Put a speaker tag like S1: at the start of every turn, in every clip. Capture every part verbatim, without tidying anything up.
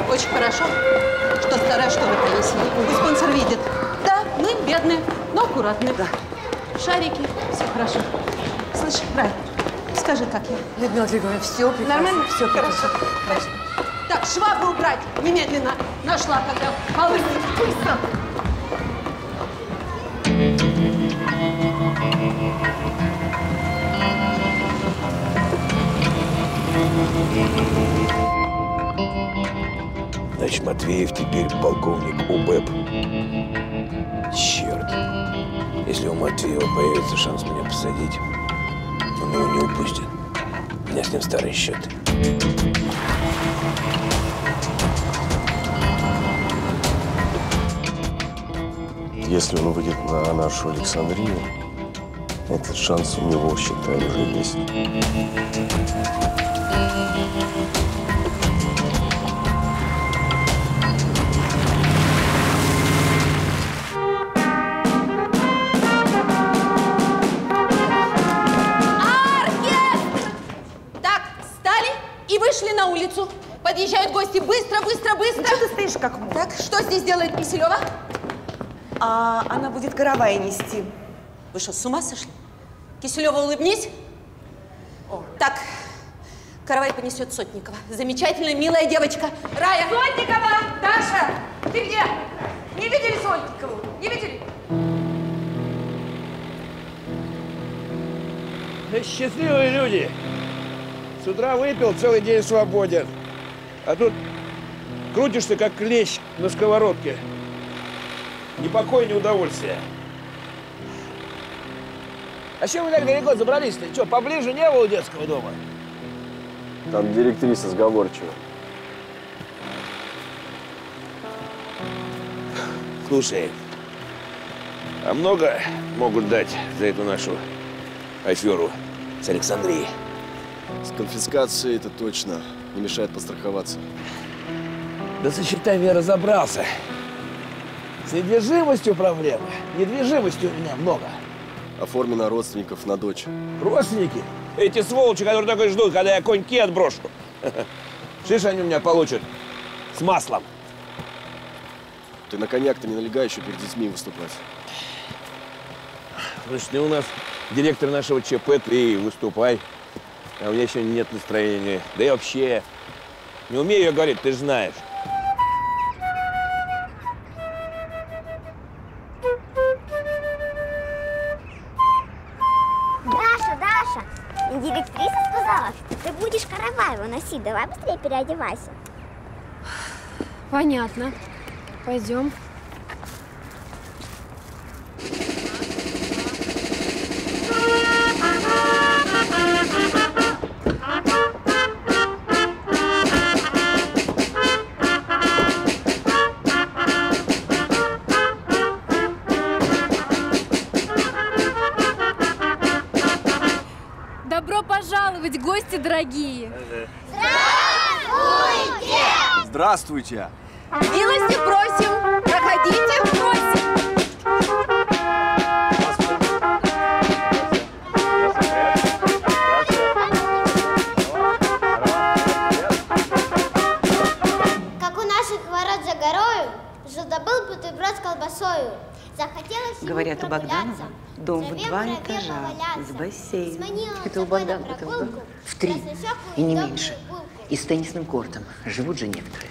S1: Очень хорошо, что старая школа повесили. Пусть спонсор видит. Да, мы бедные, но аккуратные. Да. Шарики, все хорошо. Слышь, Рай, скажи, как я?
S2: Людмила Григорьевна, все прекрасно. Нормально? Все хорошо. Хорошо.
S1: Так, швабру убрать немедленно. Нашла, когда полы быстро.
S3: Значит, Матвеев теперь полковник УБЭП. Черт. Если у Матвеева появится шанс меня посадить, он его не упустит. У меня с ним старые счеты.
S4: Если он выйдет на нашу Александрию, этот шанс у него, считай, уже есть.
S1: Вышли на улицу. Подъезжают гости. Быстро, быстро, быстро.
S2: Ну, что ты стоишь как муж?
S1: Так, что здесь делает Киселева?
S2: А она будет каравай нести.
S1: Вы что, с ума сошли? Киселева, улыбнись. О. Так, каравай понесет Сотникова. Замечательная, милая девочка. Рая.
S2: Сотникова! Даша! Ты где? Не видели Сотникову? Не видели?
S3: Да счастливые люди. С утра выпил, целый день свободен. А тут крутишься, как клещ на сковородке. Ни покоя, ни удовольствия. А чем вы так далеко забрались-то? Что, поближе не было детского дома?
S4: Там директриса сговорчива.
S3: Слушай, а много могут дать за эту нашу аферу с Александрией?
S4: С конфискацией это точно не мешает постраховаться.
S3: Да со счетами я разобрался. С недвижимостью проблемы. Недвижимости у меня много.
S4: Оформлено родственников на дочь.
S3: Родственники? Эти сволочи, которые только ждут, когда я коньки отброшу. Шиш они у меня получат с маслом.
S4: Ты на коньяк-то не налегай, еще перед детьми выступать.
S3: Значит, ты у нас директор нашего ЧП, ты и выступай. А у меня еще нет настроения. Да и вообще, не умею я говорить, ты же знаешь.
S5: Даша, Даша, директриса сказала, ты будешь каравай выносить. Давай быстрее переодевайся.
S6: Понятно. Пойдем. Добро пожаловать, гости дорогие!
S5: Здравствуйте!
S4: Здравствуйте!
S1: Милости просим! Проходите! Просим!
S5: Как у наших ворот за горою жил-добыл бутерброд с колбасою. Захотелось ему
S2: Говорят, у Богданова
S5: прогуляться,
S2: дом в
S5: траве
S2: два
S5: траве
S2: этажа,
S5: поваляться.
S2: с бассейном.
S5: Сманила
S2: Это у
S5: собой на
S2: Богданова, это у
S5: прогулку,
S2: Богданова. В три,
S5: краснощёкую
S2: и не
S5: добрую
S2: меньше.
S5: булку.
S2: И с теннисным кортом. Живут же некоторые.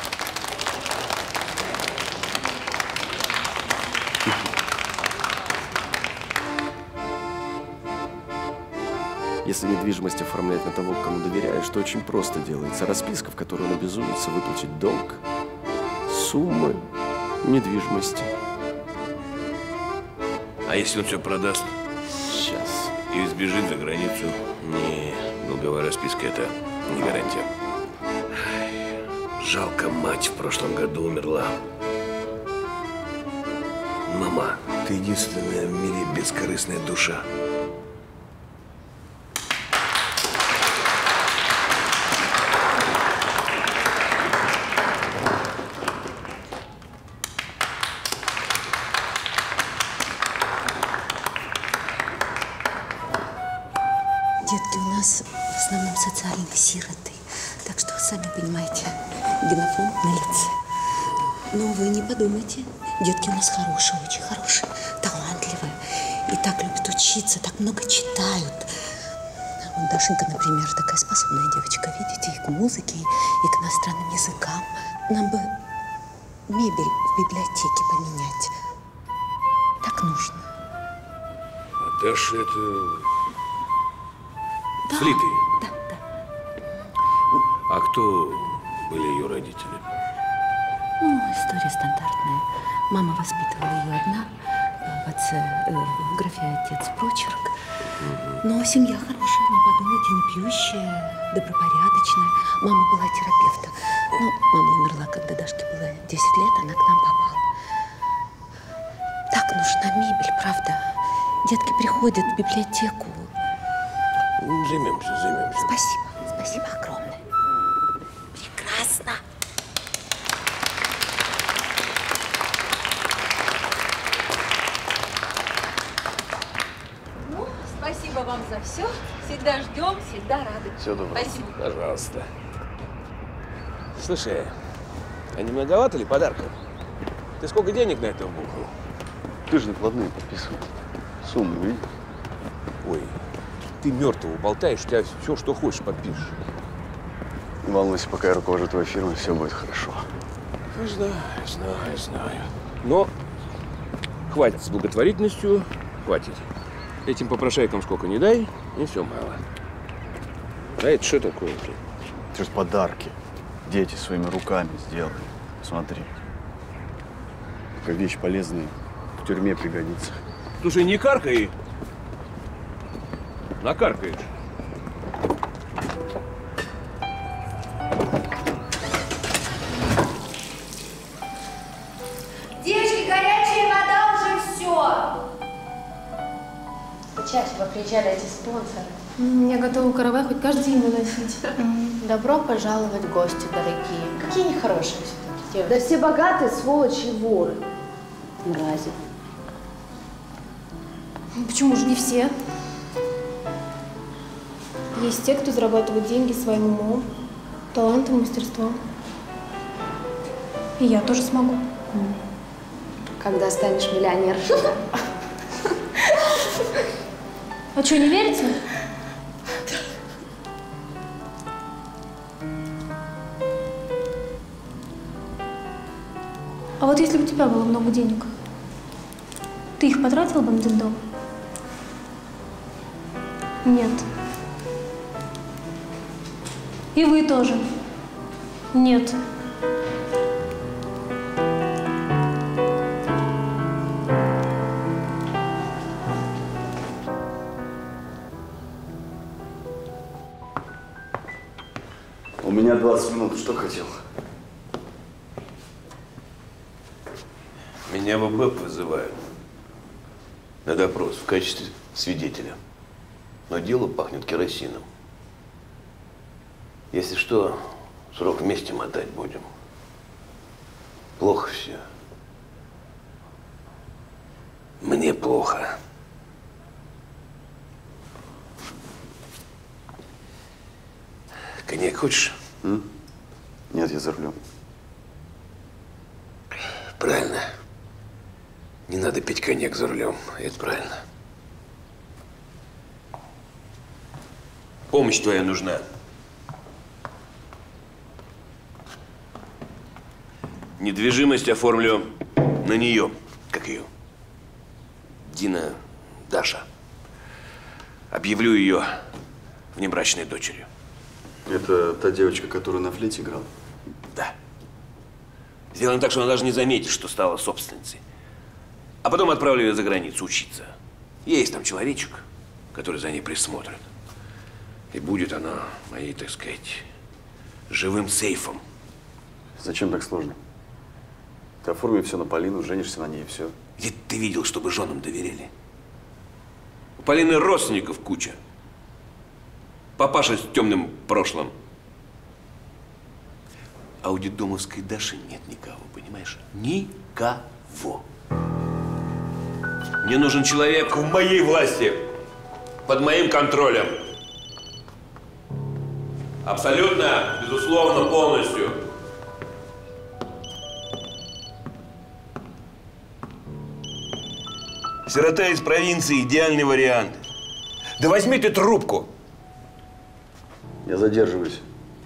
S4: Если недвижимость оформлять на того, кому доверяешь, то очень просто делается. Расписка, в которой он обязуется выплатить долг, суммы недвижимости.
S3: А если он все продаст?
S4: Сейчас.
S3: И сбежит за границу? Не, долговая расписка – это не гарантия. Ай, жалко, мать в прошлом году умерла. Мама, ты единственная в мире бескорыстная душа.
S7: Детки у нас в основном социальные сироты, так что, сами понимаете,
S1: генофонд на лице. Но вы не подумайте, детки у нас хорошие, очень хорошие, талантливые. И так любят учиться, так много читают. Вот Дашенька, например, такая способная девочка, видите, и к музыке, и к иностранным языкам. Нам бы мебель в библиотеке поменять. Так нужно.
S3: А Даша это…
S1: Да,
S3: с Литой?
S1: Да, да.
S3: А кто были ее родители?
S1: Ну, история стандартная. Мама воспитывала ее одна. В отце, э, в графе отец прочерк. Но семья хорошая, не подумайте, не пьющая, добропорядочная. Мама была терапевтом. Но мама умерла, когда Дашке было десять лет, она к нам попала. Так нужна мебель, правда. Детки приходят в библиотеку.
S3: Займемся, займемся.
S1: Спасибо, спасибо огромное. Прекрасно.
S2: Ну, спасибо вам за все. Всегда ждем, всегда рады.
S3: Все добро.
S2: Спасибо.
S3: Пожалуйста. Слушай, а не многовато ли подарка? Ты сколько денег на это вбухал?
S4: Ты же накладные подписывал. Сумму видишь?
S3: Ой, ты мертвого болтаешь, у тебя все, что хочешь, подпишешь.
S4: Не волнуйся, пока я руковожу твоей фирмой, все будет хорошо.
S3: Знаю, знаю, знаю. Но хватит с благотворительностью, хватит. Этим попрошайкам сколько не дай, и все мало. А это что такое?
S4: Это же подарки. Дети своими руками сделали. Смотри. Как вещь полезная, в тюрьме пригодится.
S3: Слушай, не каркай. Накаркаешь.
S2: Девочки, горячая вода уже все.
S7: Чаще вы приезжали эти спонсоры.
S6: Я готова каравай хоть каждый день выносить.
S7: Добро пожаловать в гости, дорогие. Какие они хорошие все-таки девочки.
S8: Да все богатые сволочи и воры.
S7: Мрази.
S6: Почему же не все? Есть те, кто зарабатывает деньги своим умом, талантом, мастерством. И я тоже смогу.
S7: Когда станешь миллионершей.
S6: А что, не верите? А вот если бы у тебя было много денег, ты их потратила бы на детдом? Нет. И вы тоже. Нет.
S4: У меня двадцать минут. Что хотел?
S9: Меня в БЭП вызывают на допрос в качестве свидетеля. Но дело пахнет керосином. Если что, срок вместе мотать будем. Плохо все. Мне плохо. Коньяк хочешь?
S4: М? Нет, я за рулем.
S9: Правильно. Не надо пить коньяк за рулем. Это правильно. Помощь твоя нужна. Недвижимость оформлю на нее. Как ее? Дина Даша. Объявлю ее внебрачной дочерью.
S4: Это та девочка, которая на флейте играла?
S9: Да. Сделаем так, что она даже не заметит, что стала собственницей. А потом отправлю ее за границу учиться. Есть там человечек, который за ней присмотрит. И будет она моей, так сказать, живым сейфом.
S4: Зачем так сложно? Ты оформи все на Полину, женишься на ней и все.
S9: Где ты видел, чтобы женам доверяли? У Полины родственников куча. Папаша с темным прошлым. А у детдомовской Даши нет никого, понимаешь? Никого. Мне нужен человек в моей власти, под моим контролем. Абсолютно, безусловно, полностью. Сирота из провинции – идеальный вариант. Да возьми ты трубку.
S4: Я задерживаюсь.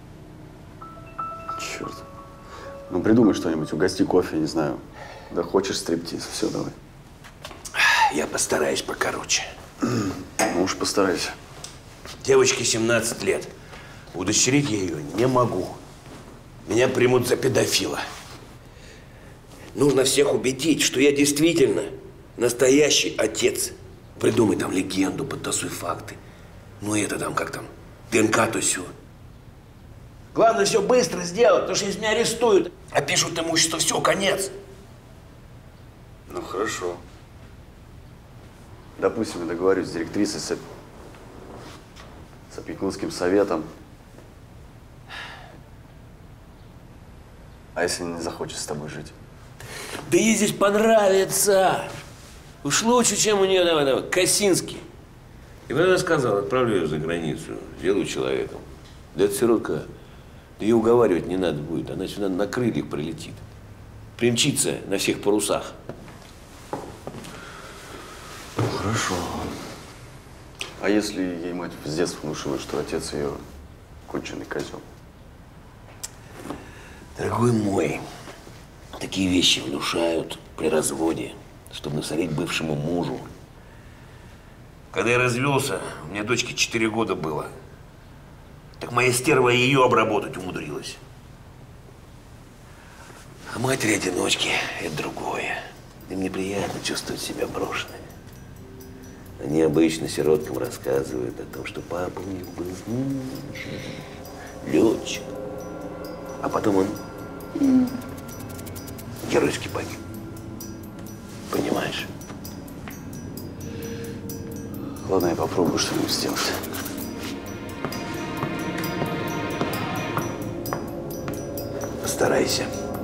S4: Черт. Ну, придумай что-нибудь, угости кофе, не знаю. Да хочешь стриптиз, все, давай.
S9: Я постараюсь покороче.
S4: Ну уж постарайся.
S9: Девочке семнадцать лет. Удочерить я ее не могу. Меня примут за педофила. Нужно всех убедить, что я действительно настоящий отец. Придумай там легенду, подтасуй факты. Ну это там, как там, ДНК, то все. Главное все быстро сделать, потому что если меня арестуют, опишут имущество, все, конец.
S4: Ну хорошо. Допустим, я договорюсь с директрисой, с, с опекунским советом. А если не захочет с тобой жить?
S9: Да ей здесь понравится. Уж лучше, чем у нее, давай, давай, Косинский. И вот она сказала, отправлю ее за границу, сделаю человеком. Да это сиротка, да ее уговаривать не надо будет, она сюда на крыльях прилетит. Примчится на всех парусах.
S4: Ну, хорошо. А если ей мать с детства внушила, что отец ее конченый козел?
S9: Дорогой мой, такие вещи внушают при разводе, чтобы насолить бывшему мужу. Когда я развелся, у меня дочке четыре года было. Так моя стерва ее обработать умудрилась. А матери-одиночки – это другое. Им неприятно чувствовать себя брошенными. Они обычно сироткам рассказывают о том, что папа у них был летчик. А потом он геройски погиб. Понимаешь?
S4: Ладно, я попробую что-нибудь сделать.
S9: Постарайся.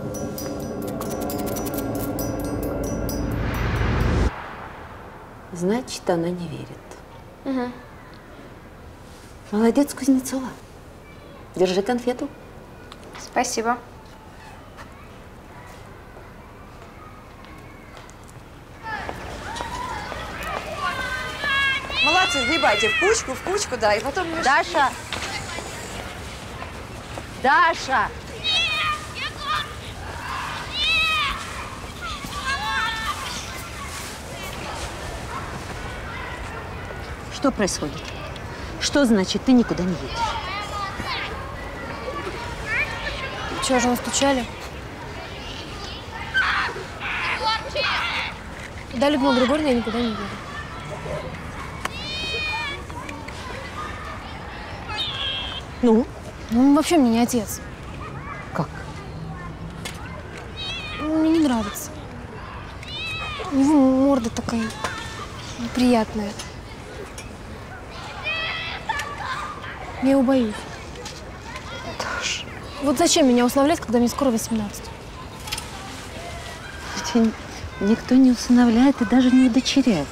S1: Значит, она не верит.
S6: Угу.
S1: Молодец, Кузнецова. Держи конфету.
S6: Спасибо.
S2: Молодцы, сгребайте в кучку, в кучку, да, и потом…
S10: Даша! Даша!
S1: Что происходит? Что значит, ты никуда не едешь?
S6: Чего же настучали? Да, Людмила Григорьевна, я никуда не еду.
S1: Ну?
S6: Ну, он вообще мне не отец.
S1: Как?
S6: Мне не нравится. У него морда такая неприятная. Я его боюсь.
S1: Даш.
S6: Вот зачем меня усыновлять, когда мне скоро восемнадцать?
S1: Тебя никто не усыновляет и даже не удочеряет.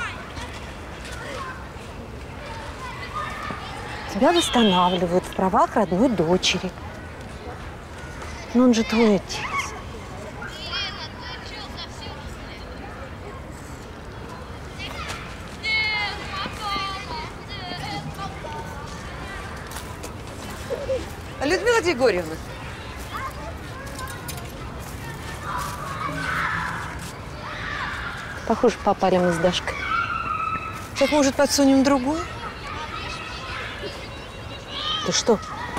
S1: Тебя восстанавливают в правах родной дочери. Но он же твой отец.
S2: Людмила Григорьевна.
S1: Похоже, попали мы с Дашкой.
S2: Так, может, подсунем другую?
S1: Ты что?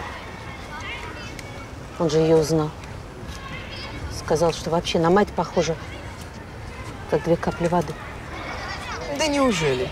S1: Он же ее узнал. Сказал, что вообще на мать похожа, как две капли воды.
S2: Да неужели?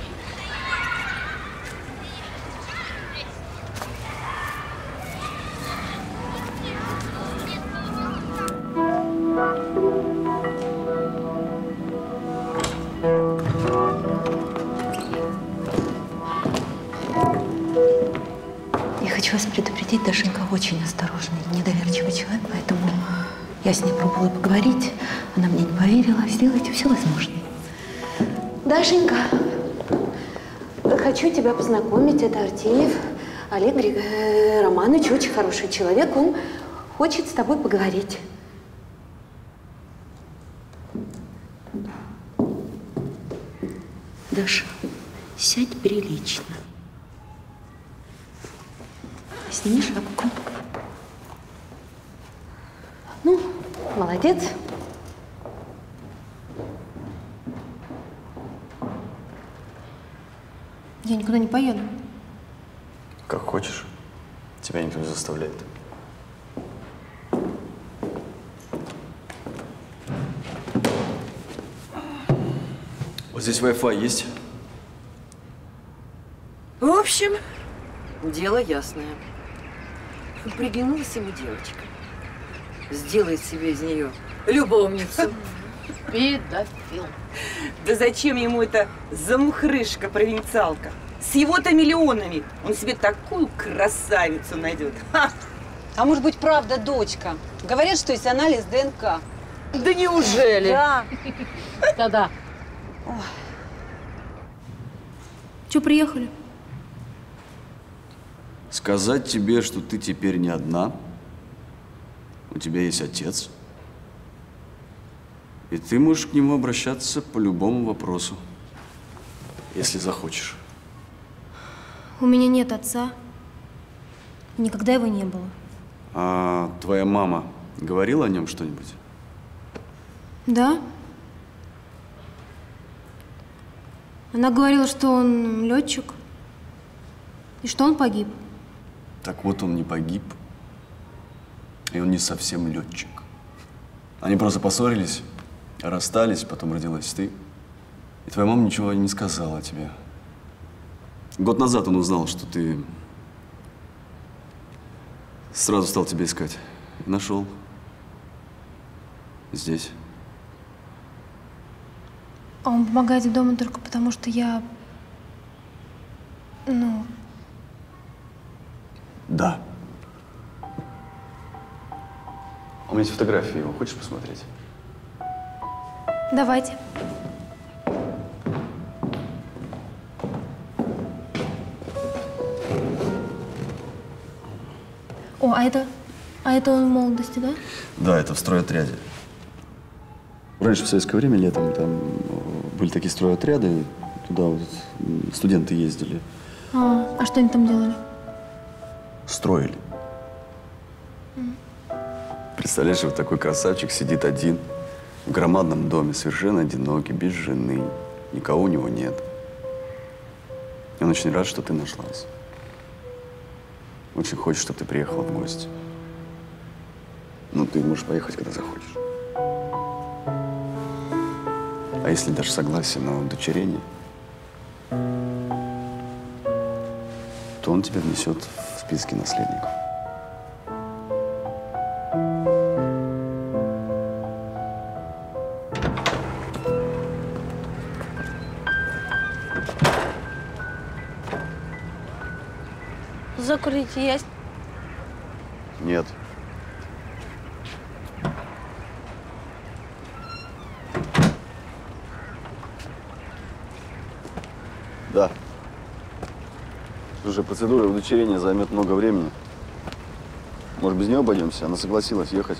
S1: Я хочу вас предупредить, Дашенька очень осторожный, недоверчивый человек, поэтому я с ней пробовала поговорить, она мне не поверила. Сделайте все возможное. Дашенька, хочу тебя познакомить, это Артемьев Олег Григ... Романович, очень хороший человек, он хочет с тобой поговорить. Даша, сядь прилично. Сними шапку. Ну, молодец.
S6: Я никуда не поеду.
S4: Как хочешь. Тебя никто не заставляет. Вот здесь Wi-Fi есть?
S10: В общем, дело ясное. Приглянулась ему девочка. Сделает себе из нее любовницу.
S2: Педофил.
S10: Да зачем ему эта замухрышка-провинциалка? С его-то миллионами он себе такую красавицу найдет. Ха!
S11: А может быть, правда, дочка? Говорят, что есть анализ ДНК.
S10: Да неужели?
S11: Да.
S2: Да-да.
S6: Че, приехали?
S4: Сказать тебе, что ты теперь не одна. У тебя есть отец. И ты можешь к нему обращаться по любому вопросу, если захочешь.
S6: У меня нет отца. Никогда его не было.
S4: А твоя мама говорила о нем что-нибудь?
S6: Да? Она говорила, что он летчик и что он погиб.
S4: Так вот, он не погиб, и он не совсем летчик. Они просто поссорились, расстались, потом родилась ты. И твоя мама ничего не сказала о тебе. Год назад он узнал, что ты… Сразу стал тебя искать. И нашел. Здесь.
S6: А он помогает дома только потому, что я… Ну…
S4: Да. У меня есть фотографии его. Хочешь посмотреть?
S6: Давайте. О, а это… А это он в молодости, да?
S4: Да, это в стройотряде. Раньше, в советское время, летом, там были такие стройотряды. Туда вот студенты ездили.
S6: А, а что они там делали?
S4: Строили.
S6: Mm.
S4: Представляешь, вот такой красавчик сидит один в громадном доме, совершенно одинокий, без жены. Никого у него нет. И он очень рад, что ты нашлась. Очень хочет, чтобы ты приехала в гости. Ну, ты можешь поехать, когда захочешь. А если дашь согласие на удочерение, то он тебя внесет в списки наследников.
S12: Закурить есть?
S4: Нет. Да. Слушай, процедура удочерения займет много времени. Может, без нее обойдемся? Она согласилась ехать.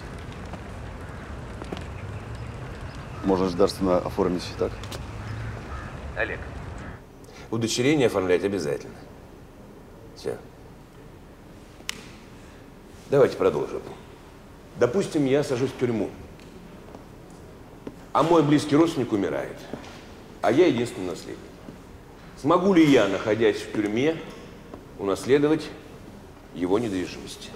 S4: Можно государственно оформить и так.
S9: Олег, удочерение оформлять обязательно. Все. Давайте продолжим. Допустим, я сажусь в тюрьму, а мой близкий родственник умирает, а я единственный наследник. Смогу ли я, находясь в тюрьме, унаследовать его недвижимость?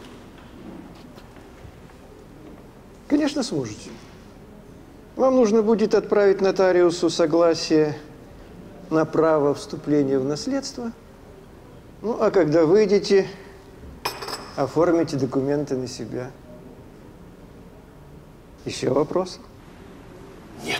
S13: Конечно, сможете. Вам нужно будет отправить нотариусу согласие на право вступления в наследство. Ну, а когда выйдете, оформите документы на себя. Еще вопросы?
S9: Нет.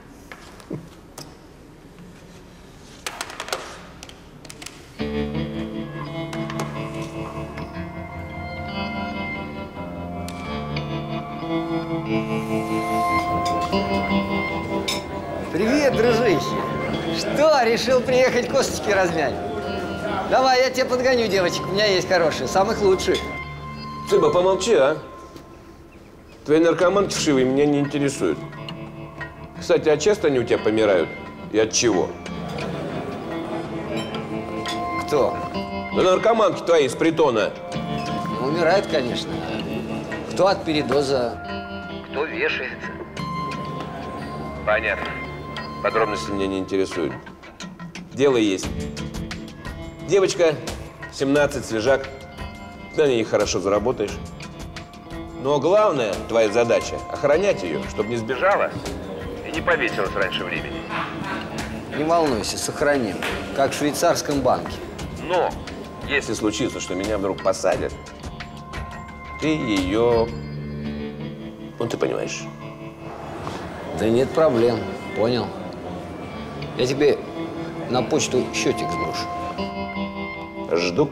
S14: Привет, дружище. Что, решил приехать косточки размять? Давай, я тебе подгоню девочек, у меня есть хорошие, самых лучших.
S9: Цыба, помолчи, а? Твои наркоманки вшивые меня не интересуют. Кстати, а часто они у тебя помирают? И от чего?
S14: Кто?
S9: Да наркоманки твои из притона.
S14: Ну, умирает, конечно. Кто от передоза, кто вешается.
S9: Понятно. Подробности меня не интересуют. Дело есть. Девочка, семнадцать, свежак. Ты на ней хорошо заработаешь. Но главное, твоя задача – охранять ее, чтобы не сбежала и не повесилась раньше времени.
S14: Не волнуйся, сохраним. Как в швейцарском банке.
S9: Но если случится, что меня вдруг посадят, ты ее… Ну, ты понимаешь.
S14: Да нет проблем. Понял. Я тебе на почту счетик сброшу.
S9: Жду.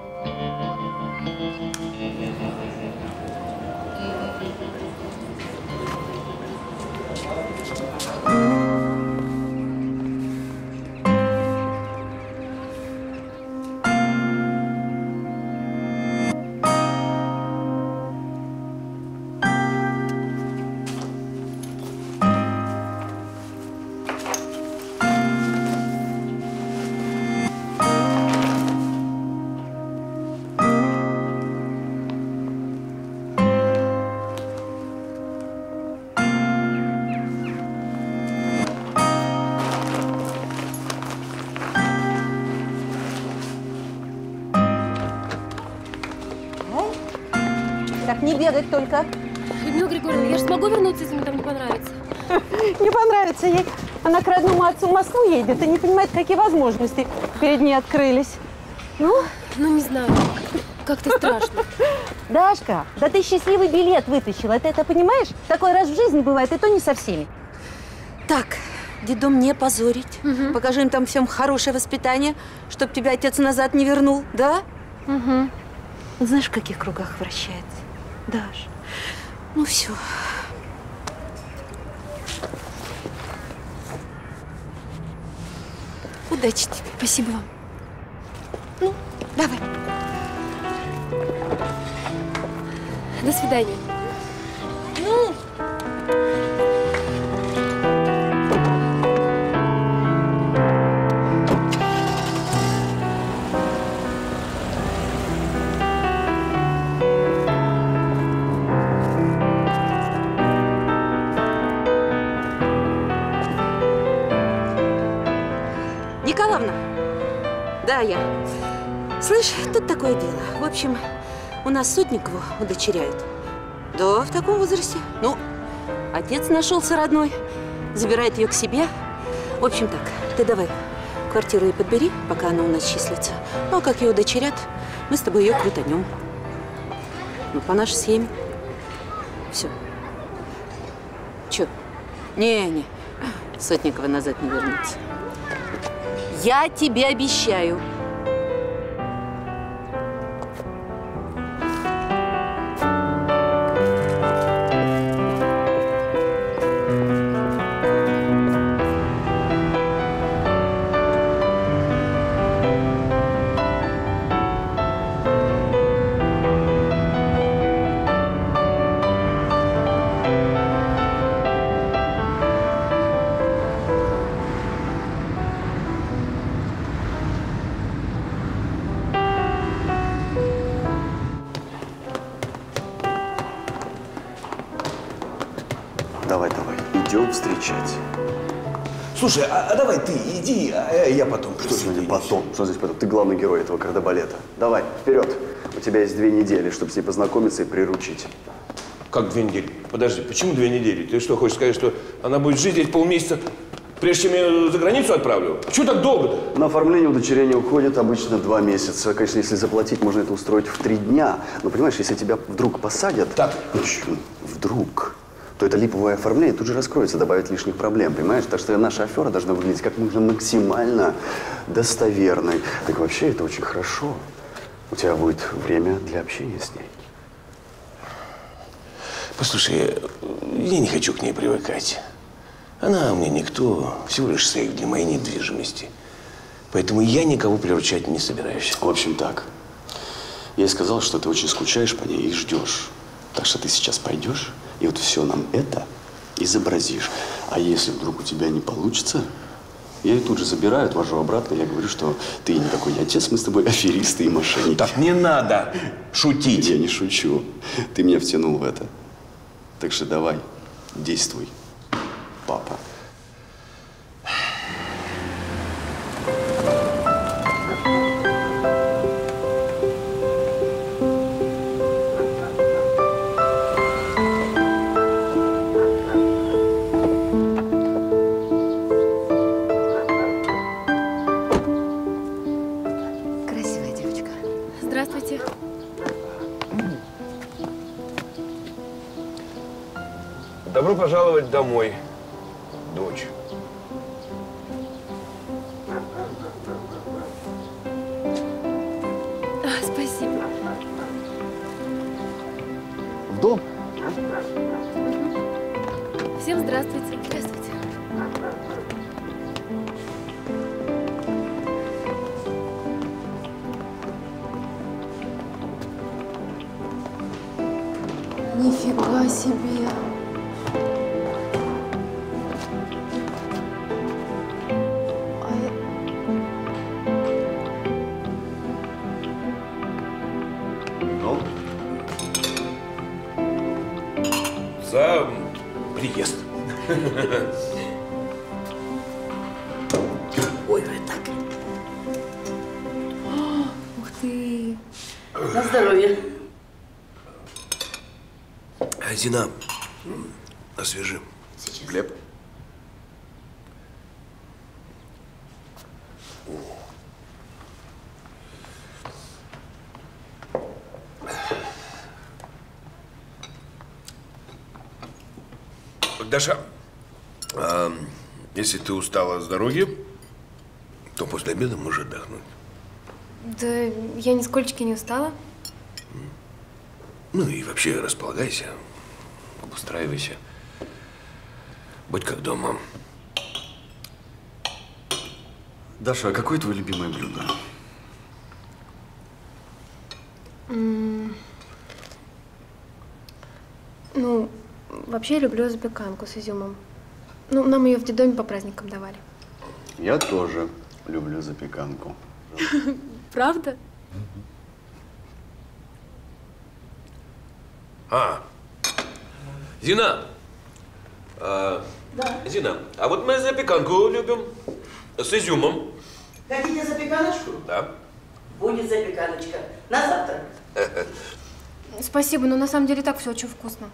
S11: Так не бегать только.
S6: Людмила Григорьевна, я же смогу вернуться, если мне там не понравится?
S11: Не понравится ей. Она к родному отцу в Москву едет и не понимает, какие возможности перед ней открылись. Ну?
S6: Ну, не знаю. Как-то страшно.
S11: Дашка, да ты счастливый билет вытащила. Ты это понимаешь? Такой раз в жизни бывает, и то не со всеми.
S1: Так, детдом не позорить.
S6: Угу.
S1: Покажи им там всем хорошее воспитание, чтоб тебя отец назад не вернул, да?
S6: Угу.
S1: Вот знаешь, в каких кругах вращается? Даш, ну все. Удачи тебе.
S6: Спасибо вам.
S1: Ну, давай.
S6: До свидания.
S1: Ну. Николаевна, да, я. Слышь, тут такое дело. В общем, у нас Сотникову удочеряют. Да, в таком возрасте. Ну, отец нашелся родной, забирает ее к себе. В общем так, ты давай квартиру ей подбери, пока она у нас числится. Ну, а как ее удочерят, мы с тобой ее крутанем. Ну, по нашей схеме. Все. Че? Не-не, Сотникова назад не вернется. Я тебе обещаю.
S4: Давай, давай, идем встречать.
S9: Слушай, а, а давай ты иди, а я потом.
S4: Что сегодня потом? Что здесь потом? Ты главный герой этого кардебалета. Давай, вперед. У тебя есть две недели, чтобы с ней познакомиться и приручить.
S9: Как две недели? Подожди, почему две недели? Ты что, хочешь сказать, что она будет жить здесь полмесяца, прежде чем я ее за границу отправлю? Чего так долго-то?
S4: На оформление удочерения уходит обычно два месяца. Конечно, если заплатить, можно это устроить в три дня. Но понимаешь, если тебя вдруг посадят…
S9: Так.
S4: Вдруг… то это липовое оформление тут же раскроется, добавит лишних проблем, понимаешь? Так что наша афера должна выглядеть как можно максимально достоверной. Так вообще это очень хорошо. У тебя будет время для общения с ней.
S9: Послушай, я не хочу к ней привыкать. Она мне никто, всего лишь сейф для моей недвижимости. Поэтому я никого приручать не собираюсь.
S4: В общем, так. Я ей сказал, что ты очень скучаешь по ней и ждешь. Так что ты сейчас пойдешь и вот все нам это изобразишь. А если вдруг у тебя не получится, Я ее тут же забираю, отвожу обратно. Я говорю, что ты не такой отец, мы с тобой аферисты и мошенники.
S9: Так не надо шутить.
S4: Я не шучу. Ты меня втянул в это. Так что давай, действуй, папа.
S9: Добро пожаловать домой, дочь.
S6: А, спасибо.
S4: В дом?
S6: Всем здравствуйте. Здравствуйте. Нифига себе.
S9: За приезд.
S2: Ой, вы так.
S6: Ух ты.
S2: На здоровье.
S9: Зина, освежи.
S4: Глеб.
S9: Даша, а, если ты устала с дороги, то после обеда можешь отдохнуть.
S6: Да я нисколько не устала.
S9: Ну и вообще располагайся, обустраивайся. Будь как дома.
S4: Даша, а какое твое любимое блюдо?
S6: М, Ну, вообще я люблю запеканку с изюмом. Ну, нам ее в детдоме по праздникам давали.
S4: Я тоже люблю запеканку.
S6: Правда?
S9: А, Зина. А,
S2: Да.
S9: Зина, а вот мы запеканку любим с изюмом.
S2: Хотите запеканочку?
S9: Да.
S2: Будет запеканочка. На завтрак.
S6: Спасибо, но на самом деле так все очень вкусно.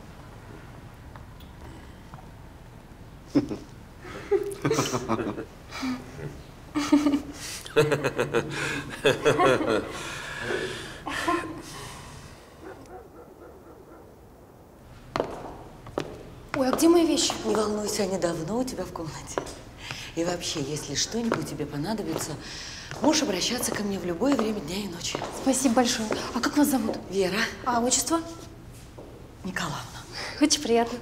S6: Ой, а где мои вещи?
S12: Не волнуйся, они давно у тебя в комнате. И вообще, если что-нибудь тебе понадобится, можешь обращаться ко мне в любое время дня и ночи.
S6: Спасибо большое. А как вас зовут?
S12: Вера.
S6: А отчество?
S12: Николаевна.
S6: Очень приятно.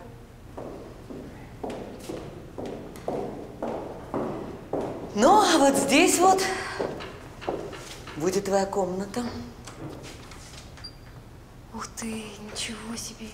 S12: Ну, а вот здесь вот будет твоя комната.
S6: Ух ты, ничего себе.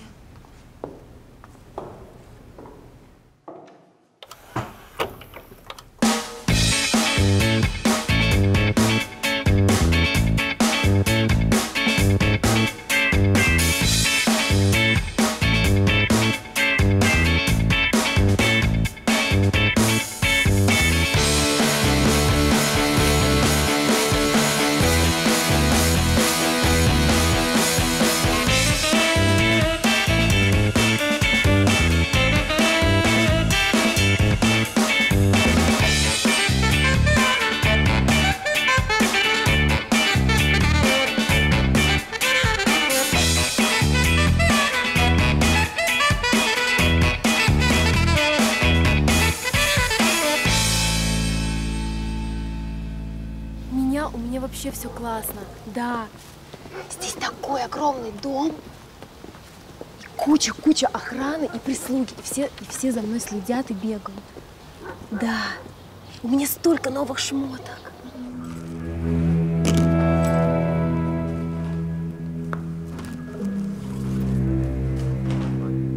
S6: У меня вообще все классно. Да. Здесь такой огромный дом. Куча-куча охраны и прислуги. И все, и все за мной следят и бегают. Да. У меня столько новых шмоток.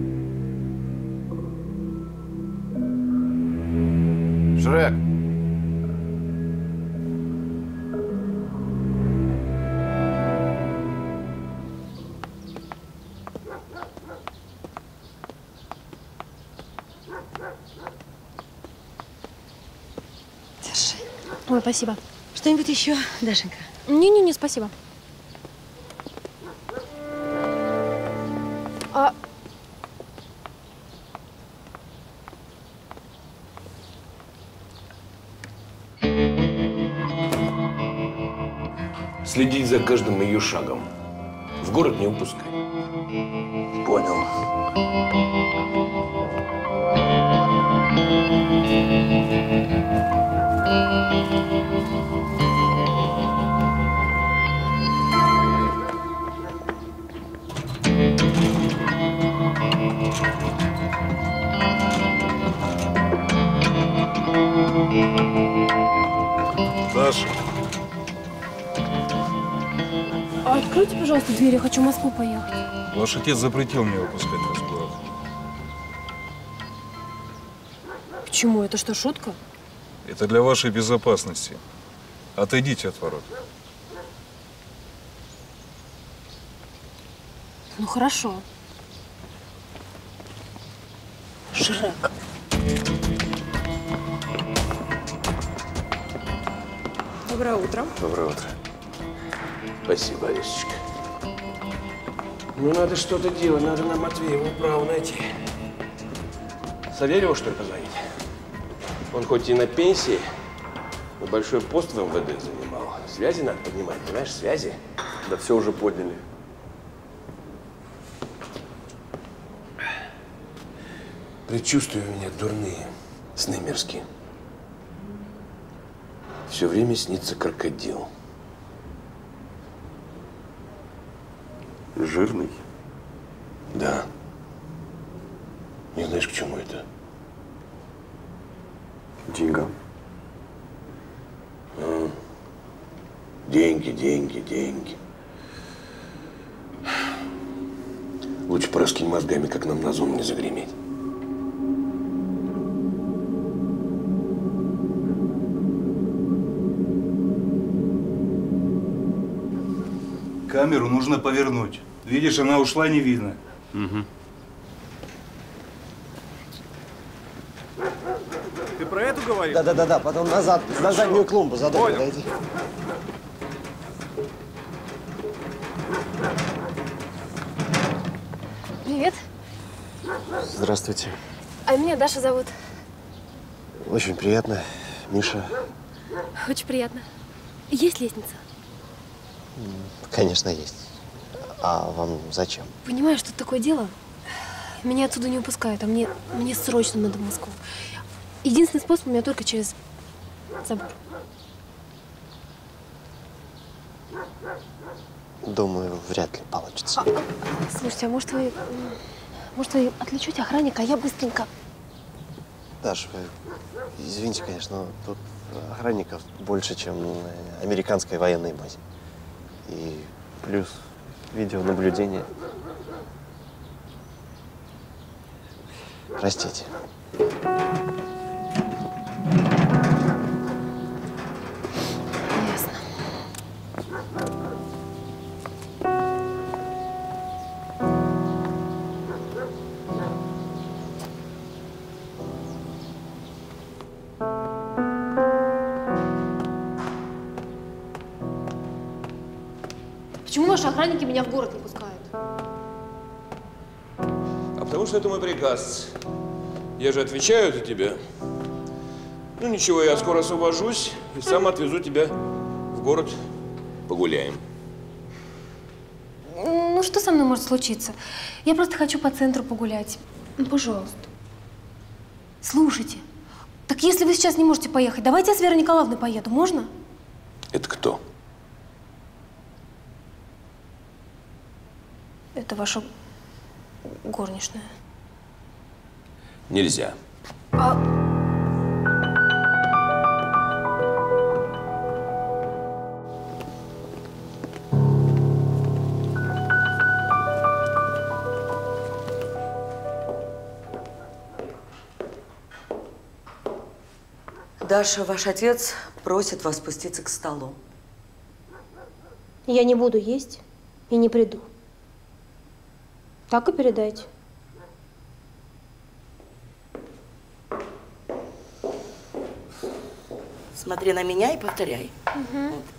S3: Шрек,
S6: Ой, спасибо.
S12: Что-нибудь еще, Дашенька?
S6: Не-не-не, спасибо. А...
S9: Следить за каждым ее шагом. В город не упускай.
S4: Понял.
S15: Даша.
S6: А откройте, пожалуйста, дверь, я хочу в Москву поехать.
S15: Ваш отец запретил мне выпускать вас в город.
S6: Почему? Это что, шутка?
S15: Это для вашей безопасности. Отойдите от ворот.
S6: Ну, хорошо. Шрек.
S2: Доброе утро.
S9: Доброе утро. Спасибо, Алисочка. Ну, надо что-то делать, надо нам Матвееву право найти. Савельеву, что ли, позвонить? Он хоть и на пенсии, но большой пост в эм вэ дэ занимал. Связи надо поднимать, понимаешь, связи.
S4: Да все уже подняли.
S9: Предчувствия у меня дурные, сны мирские. Все время снится крокодил.
S4: Жирный?
S9: Да. Не знаешь, к чему это?
S4: Деньгам.
S9: А, деньги, деньги, деньги. Лучше пораскинь мозгами, как нам на зум не загреметь.
S15: Камеру нужно повернуть. Видишь, она ушла, не видно.
S9: Угу.
S16: Ты про эту говоришь?
S13: Да-да-да, потом назад, на заднюю клумбу за дом дойди.
S6: Привет.
S13: Здравствуйте.
S6: А меня Даша зовут.
S13: Очень приятно. Миша.
S6: Очень приятно. Есть лестница?
S13: Конечно, есть. А вам зачем?
S6: Понимаешь, тут такое дело. Меня отсюда не упускают, а мне, мне срочно надо в Москву. Единственный способ у меня только через забор.
S13: Думаю, вряд ли получится.
S6: А, а, слушайте, а может вы, может вы отвлечете охранника, а я быстренько.
S13: Даш, вы извините, конечно, но тут охранников больше, чем на американской военной базе. И плюс видеонаблюдение. Простите.
S6: Ясно. Почему ваши охранники меня в город не пускают?
S9: А потому что это мой приказ. Я же отвечаю за тебя. Ну ничего, я скоро освобожусь и сам отвезу тебя в город. Погуляем.
S6: Ну, что со мной может случиться? Я просто хочу по центру погулять. Ну, пожалуйста. Слушайте, так если вы сейчас не можете поехать, давайте я с Верой Николаевной поеду, можно?
S9: Это кто?
S6: Это ваша горничная.
S9: Нельзя.
S6: А...
S12: Даша, ваш отец просит вас спуститься к столу.
S6: Я не буду есть и не приду. Так и передайте.
S17: Смотри на меня и повторяй.
S6: Угу.
S17: Вот.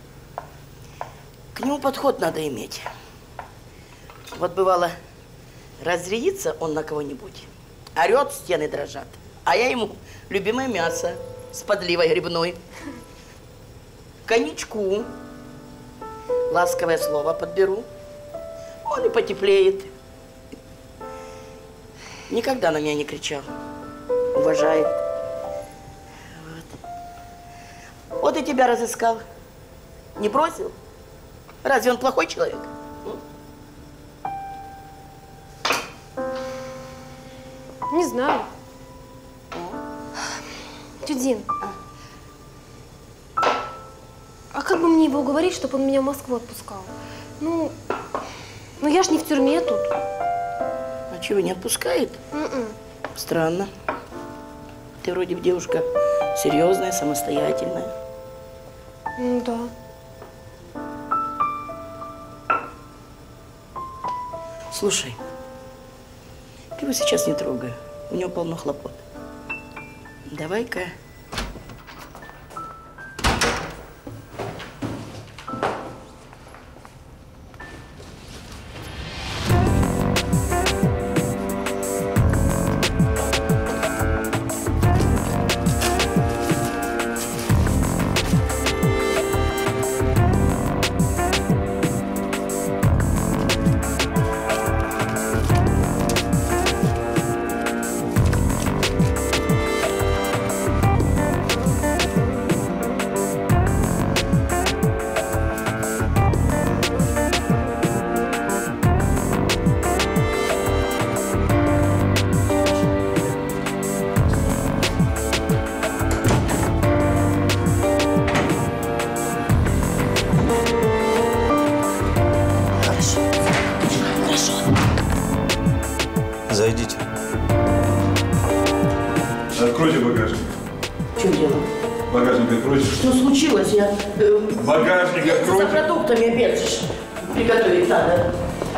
S17: К нему подход надо иметь. Вот бывало, разрядится он на кого-нибудь, орет, стены дрожат. А я ему любимое мясо с подливой грибной, коньячку, ласковое слово подберу. Он и потеплеет. Никогда на меня не кричал. Уважает. Вот. Вот и тебя разыскал. Не бросил? Разве он плохой человек?
S6: Не знаю. Тетя Зин, а как бы мне его уговорить, чтобы он меня в Москву отпускал? Ну, ну я ж не в тюрьме тут.
S17: А чего, не отпускает?
S6: М-м.
S17: Странно. Ты вроде бы девушка серьезная, самостоятельная.
S6: Ну да.
S17: Слушай, ты его сейчас не трогай. У него полно хлопот. Давай-ка.
S13: Зайдите.
S15: Откройте багажник.
S17: Что делать?
S15: Багажник откройте.
S17: Что случилось? Я э,
S15: Багажник
S17: за
S15: откройте.
S17: продуктами обед же приготовить надо.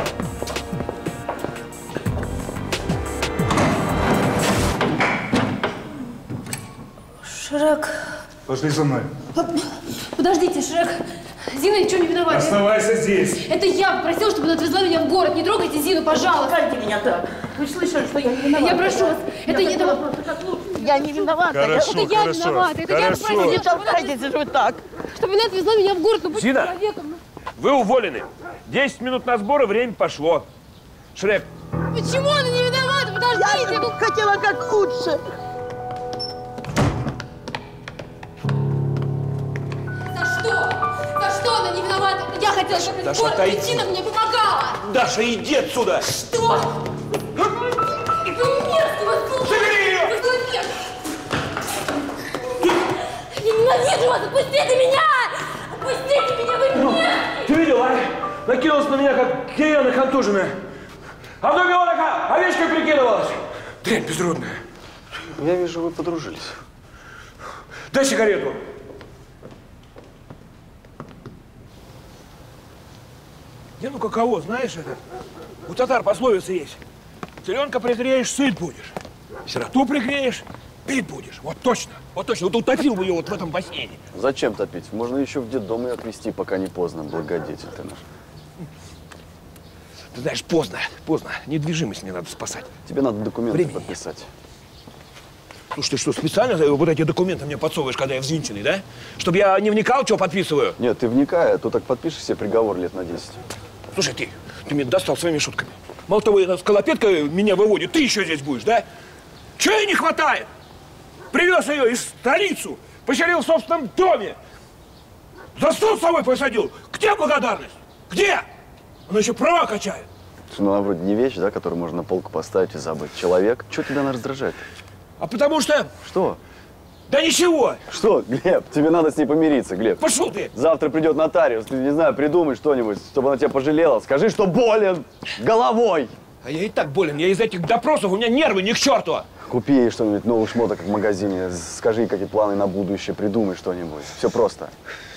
S6: Шрек.
S15: Пошли со мной.
S6: Подождите, Шрек. Зина ничего не виновата.
S15: Оставайся здесь.
S6: Это я попросила, чтобы она отвезла меня в город. Не трогайте Зину, пожалуйста.
S17: Не пускайте меня так. Вы же слышали, что я не виновата.
S6: Я прошу вас. Это я...
S17: хотела просто как лучше. Я не виновата.
S15: Хорошо,
S6: это я
S15: хорошо,
S6: виновата. Это
S15: хорошо.
S6: я попросила,
S17: Не
S6: чтобы она,
S17: толкайтесь же вы так.
S6: чтобы она отвезла меня в город. Ну, будь
S3: Зина,
S6: человеком.
S3: вы уволены. Десять минут на сборы, время пошло. Шрек.
S6: Почему она не виновата? Подождите.
S17: Я ну... хотела как лучше.
S6: За что? За что она не виновата? Я хотела, чтобы
S3: Даша,
S6: в город
S3: отойди.
S6: Кристина мне помогала.
S3: Даша, иди отсюда.
S6: Что? Вы мерзкий, вы слушай.
S3: Забери ее!
S6: Вы слушай. Я ненавижу вас! Отпустите меня! Отпустите меня, вы мерзкий!
S3: Ты видел, а? Накинулась на меня, как гиена контуженная. А в доме она как овечкой прикидывалась. Дрянь безродная.
S4: Я вижу, вы подружились.
S3: Дай сигарету. Не, ну каково, знаешь это? У татар пословица есть. Теленка пригреешь, сыт будешь. Сироту пригреешь, пить будешь. Вот точно, вот точно. Вот утопил бы ее вот в этом бассейне.
S4: Зачем топить? Можно еще в детдом ее отвезти, пока не поздно, благодетель ты наш.
S3: Ты знаешь, поздно, поздно. Недвижимость мне надо спасать.
S4: Тебе надо документы
S3: Времени
S4: подписать.
S3: Слушай, ты что, специально вот эти документы мне подсовываешь, когда я взвинченный, да? Чтобы я не вникал, что подписываю?
S4: Нет, ты вникай, а то так подпишешь себе приговор лет на десять.
S3: Слушай, ты, ты меня достал своими шутками. Мало того, эта скалопетка меня выводит, ты еще здесь будешь, да? Чего ей не хватает? Привез ее из столицу, поселил в собственном доме. За стол с собой посадил. Где благодарность? Где? Она еще права качает.
S4: Ну, она вроде не вещь, да, которую можно на полку поставить и забыть. Человек. Что тебя она раздражает?
S3: А потому что…
S4: Что?
S3: Да ничего.
S4: Что, Глеб, тебе надо с ней помириться, Глеб.
S3: Пошел ты.
S4: Завтра придет нотариус, ты, не знаю, придумай что-нибудь, чтобы она тебя пожалела. Скажи, что болен головой.
S3: А я и так болен. Я из этих допросов, у меня нервы ни к черту.
S4: Купи ей что-нибудь, новых шмоток в магазине. Скажи, какие планы на будущее, придумай что-нибудь. Все просто.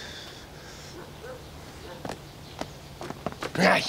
S3: Ай.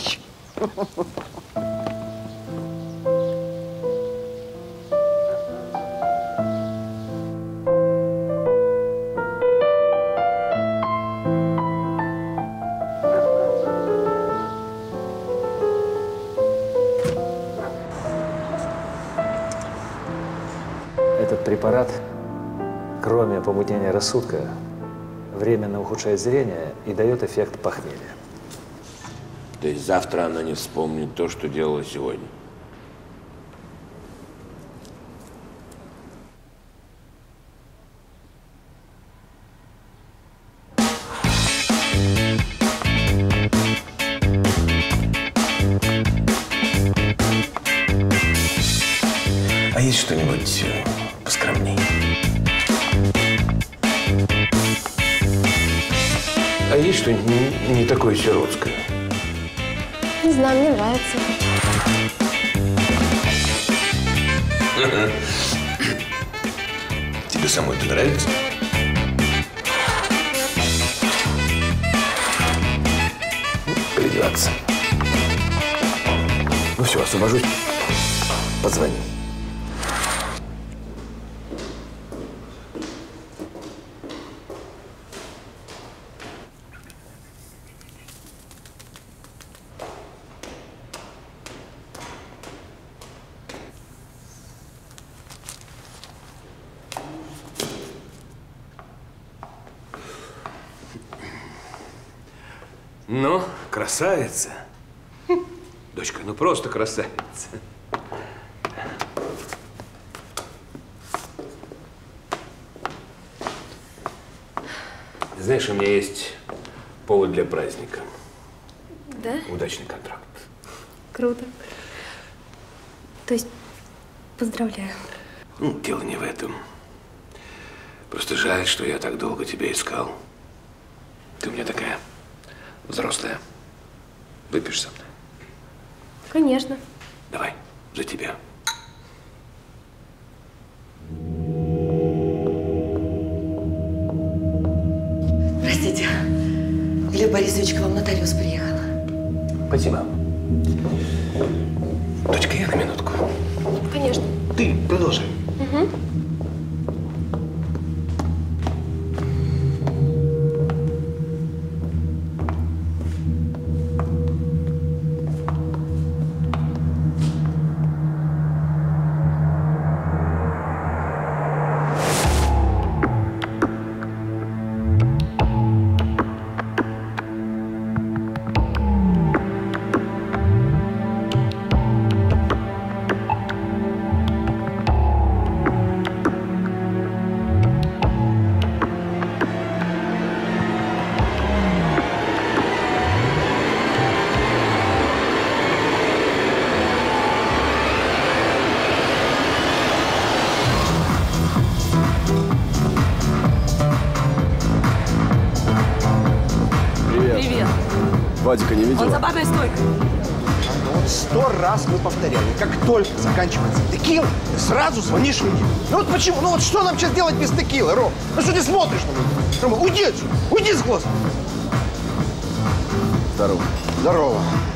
S18: Этот препарат, кроме помутнения рассудка, временно ухудшает зрение и дает эффект похмелья.
S9: То есть завтра она не вспомнит то, что делала сегодня? А есть что-нибудь поскромнее? А есть что-нибудь не, не такое сиротское?
S6: Не знаю, мне нравится.
S9: Тебе самой это нравится? Переодеваться. Ну все, освобожусь. Позвони. Ну, красавица. Дочка, ну просто красавица. Знаешь, у меня есть повод для праздника.
S6: Да?
S9: Удачный контракт.
S6: Круто. То есть, поздравляю.
S9: Ну, дело не в этом. Просто жаль, что я так долго тебя искал. Ты у меня такая взрослая. Выпьешь со мной?
S6: Конечно.
S9: Давай, за тебя.
S12: Простите, Глеб Борисович, к вам нотариус приехала.
S9: Спасибо. Дочка, я на минутку.
S6: Конечно.
S9: Ты продолжай.
S6: Угу.
S4: Вадика не видела?
S2: Он за барной стойкой.
S19: Вот сто раз мы повторяли, как только заканчивается текила, ты сразу звонишь мне. Ну вот почему? Ну вот что нам сейчас делать без текилы, Ром? Ну что ты смотришь на меня? Рома, уйди отсюда, уйди с глаз.
S4: Здорово.
S19: Здорово.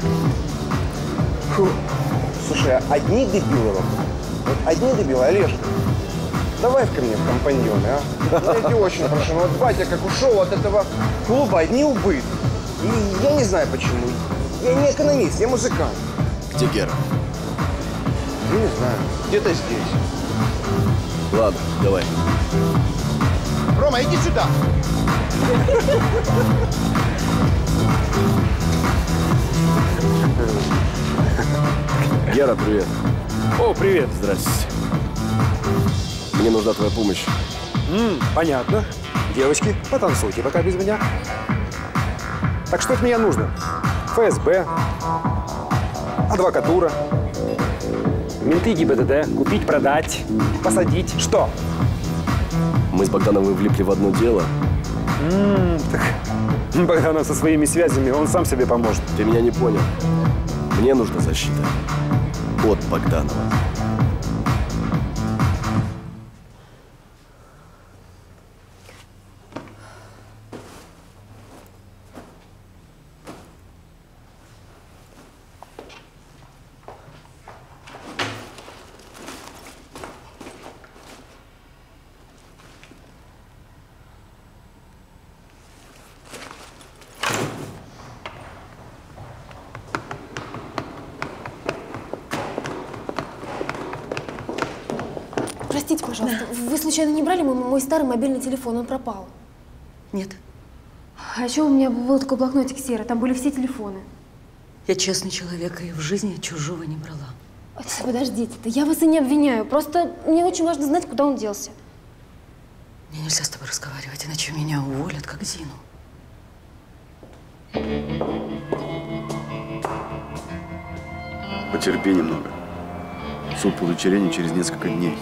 S19: Фу. Слушай, а одни дебилы, Ром? Вот одни дебилы, Олежка. Давай ко мне в компаньоны, а? Я тебя очень прошу. Ну вот батя как ушел от этого клуба, одни убытки. И я не знаю почему. Я не экономист, я музыкант.
S4: Где Гера?
S19: Я не знаю. Где-то здесь.
S4: Ладно, давай.
S19: Рома, иди сюда.
S4: Гера, привет.
S20: О, привет.
S4: Здрасте. Мне нужна твоя помощь.
S20: М, понятно. Девочки, потанцуйте пока без меня. Так что от меня нужно? эф эс бэ, адвокатура, менты ГИБДД, купить, продать, посадить. Что?
S4: Мы с Богдановым влипли в одно дело.
S20: М, так Богданов со своими связями, он сам себе поможет.
S4: Ты меня не понял. Мне нужна защита от Богданова.
S6: Простите, пожалуйста, да. Вы случайно не брали мой, мой старый мобильный телефон? Он пропал.
S12: Нет.
S6: А еще у меня был такой блокнотик серый, там были все телефоны.
S12: Я честный человек, и в жизни чужого не брала.
S6: Подождите-то, я вас и не обвиняю. Просто мне очень важно знать, куда он делся.
S12: Мне нельзя с тобой разговаривать, иначе меня уволят, как Зину.
S4: Потерпи немного. Суд по удочерению через несколько дней.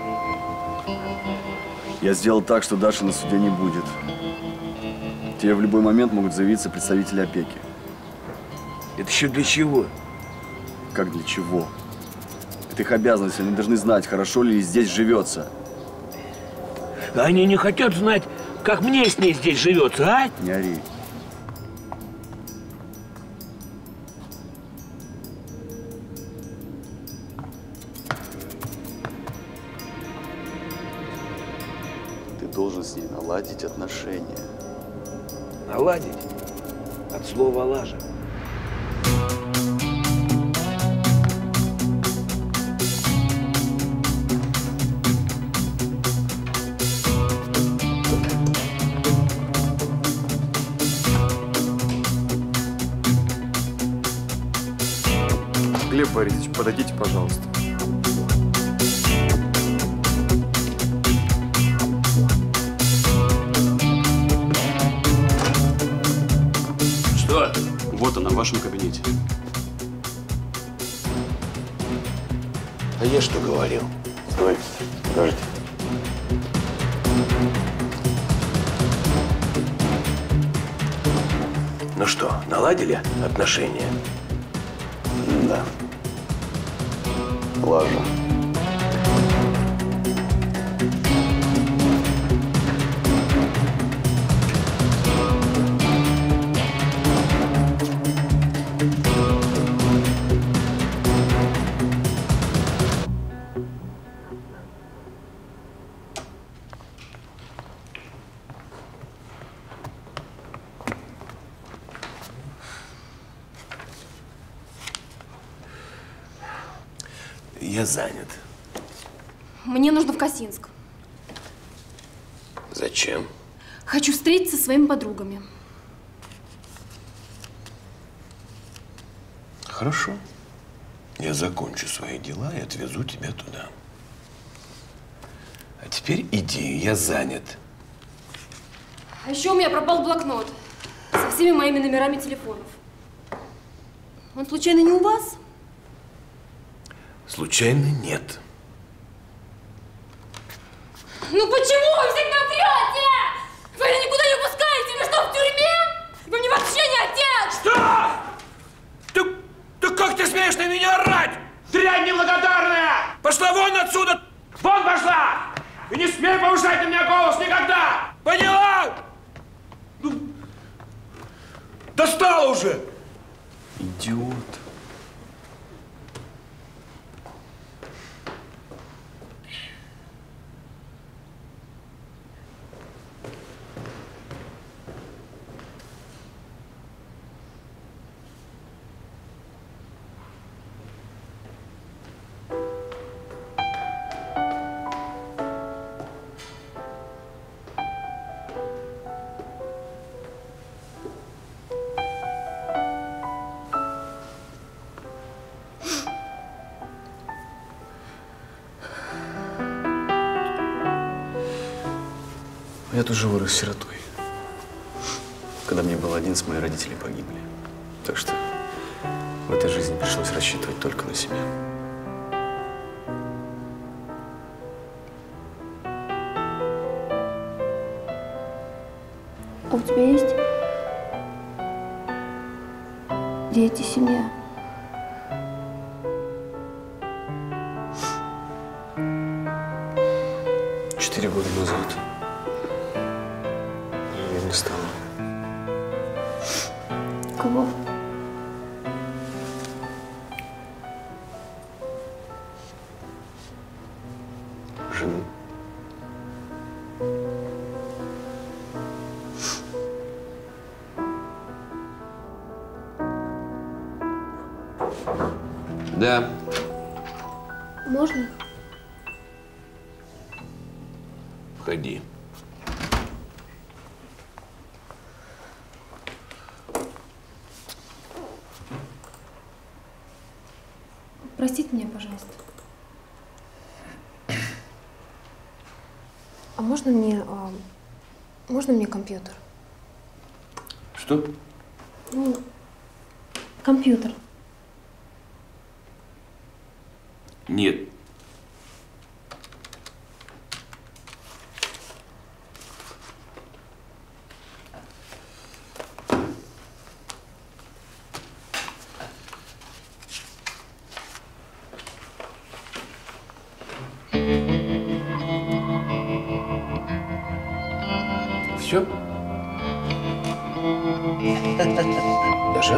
S4: Я сделал так, что Даши на суде не будет. Тебе в любой момент могут заявиться представители опеки.
S9: Это еще для чего?
S4: Как для чего? Это их обязанность, они должны знать, хорошо ли здесь живется.
S9: Они не хотят знать, как мне с ней здесь живется, а?
S4: Не ори. Ты должен с ней наладить отношения.
S9: Наладить? От слова лажа.
S19: Глеб Борисович, подойдите, пожалуйста.
S9: Что?
S4: Вот она, в вашем кабинете.
S9: А я что говорил?
S19: Стой, подожди.
S9: Ну что, наладили отношения?
S4: Да. Лажа.
S9: Я занят.
S6: Мне нужно в Косинск.
S9: Зачем?
S6: Хочу встретиться со своими подругами.
S9: Хорошо. Я закончу свои дела и отвезу тебя туда. А теперь иди, я занят.
S6: А еще у меня пропал блокнот со всеми моими номерами телефонов. Он случайно не у вас?
S9: Случайно нет.
S6: Ну почему вы всегда врете? Вы меня никуда не пускаете? Вы что, в тюрьме? Вы мне вообще не отец!
S9: Что? Ты, ты как ты смеешь на меня орать? Дрянь неблагодарная! Пошла вон отсюда! Вон пошла! И не смей повышать на меня голос никогда! Поняла? Ну, достала уже!
S4: Идиот. Я тоже вырос сиротой. Когда мне было одиннадцать, мои родители погибли. Так что в этой жизни пришлось рассчитывать только на себя.
S6: А у тебя есть дети, семья?
S4: Четыре года назад я не стала.
S6: Кого?
S4: Жены.
S9: Да.
S6: Можно?
S9: Входи.
S6: Простите меня, пожалуйста. А можно мне, а, можно мне компьютер?
S9: Что?
S6: Ну, компьютер.
S9: Нет. Все? Даша?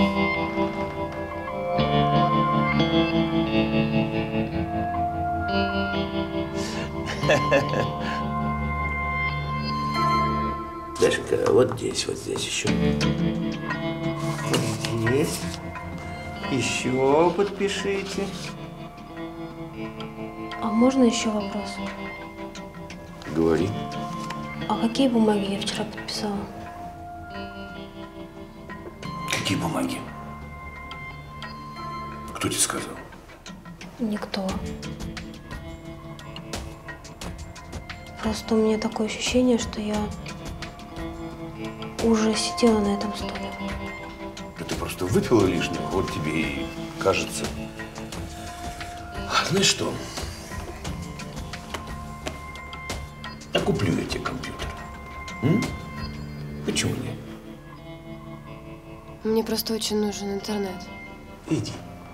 S9: Дашенька, вот здесь, вот здесь еще. Вот здесь. Еще подпишите.
S6: А можно еще вопрос?
S9: Говори.
S6: А какие бумаги я вчера подписала?
S9: Какие бумаги? Кто тебе сказал?
S6: Никто. Просто у меня такое ощущение, что я уже сидела на этом стуле.
S9: Да ты просто выпила лишнего, вот тебе и кажется. А знаешь что? Я куплю я тебе компьютер. М? Почему нет?
S6: Мне просто очень нужен интернет.
S9: Иди.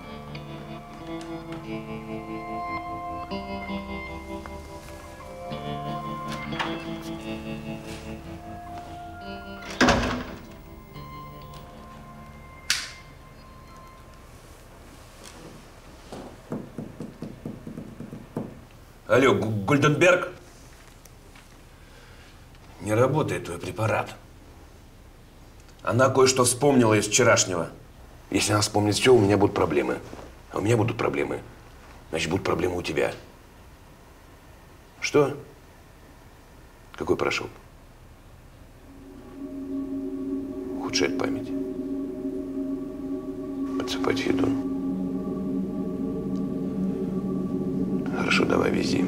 S9: Алло, Гольденберг? Не работает твой препарат. Она кое-что вспомнила из вчерашнего. Если она вспомнит все, у меня будут проблемы. А у меня будут проблемы. Значит, будут проблемы у тебя. Что? Какой порошок? Ухудшает память. Подсыпать в еду. Хорошо, давай вези.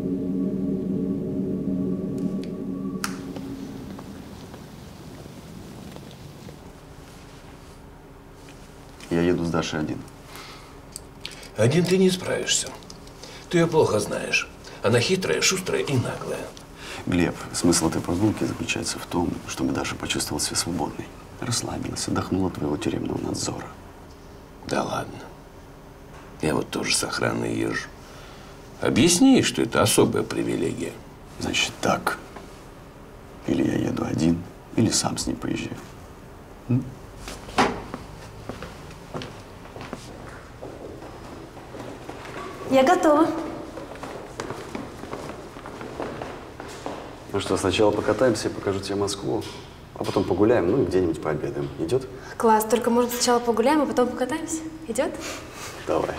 S4: Я еду с Дашей один.
S9: Один ты не справишься. Ты ее плохо знаешь. Она хитрая, шустрая и наглая.
S4: Глеб, смысл этой прогулки заключается в том, чтобы Даша почувствовала себя свободной, расслабилась, отдохнула от твоего тюремного надзора.
S9: Да ладно. Я вот тоже с охраной езжу. Объясни, что это особая привилегия.
S4: Значит так. Или я еду один, или сам с ней поезжаю. М?
S6: Я готова.
S4: Ну что, сначала покатаемся, я покажу тебе Москву, а потом погуляем, ну и где-нибудь пообедаем. Идет?
S6: Класс, только можно сначала погуляем, а потом покатаемся. Идет?
S4: Давай.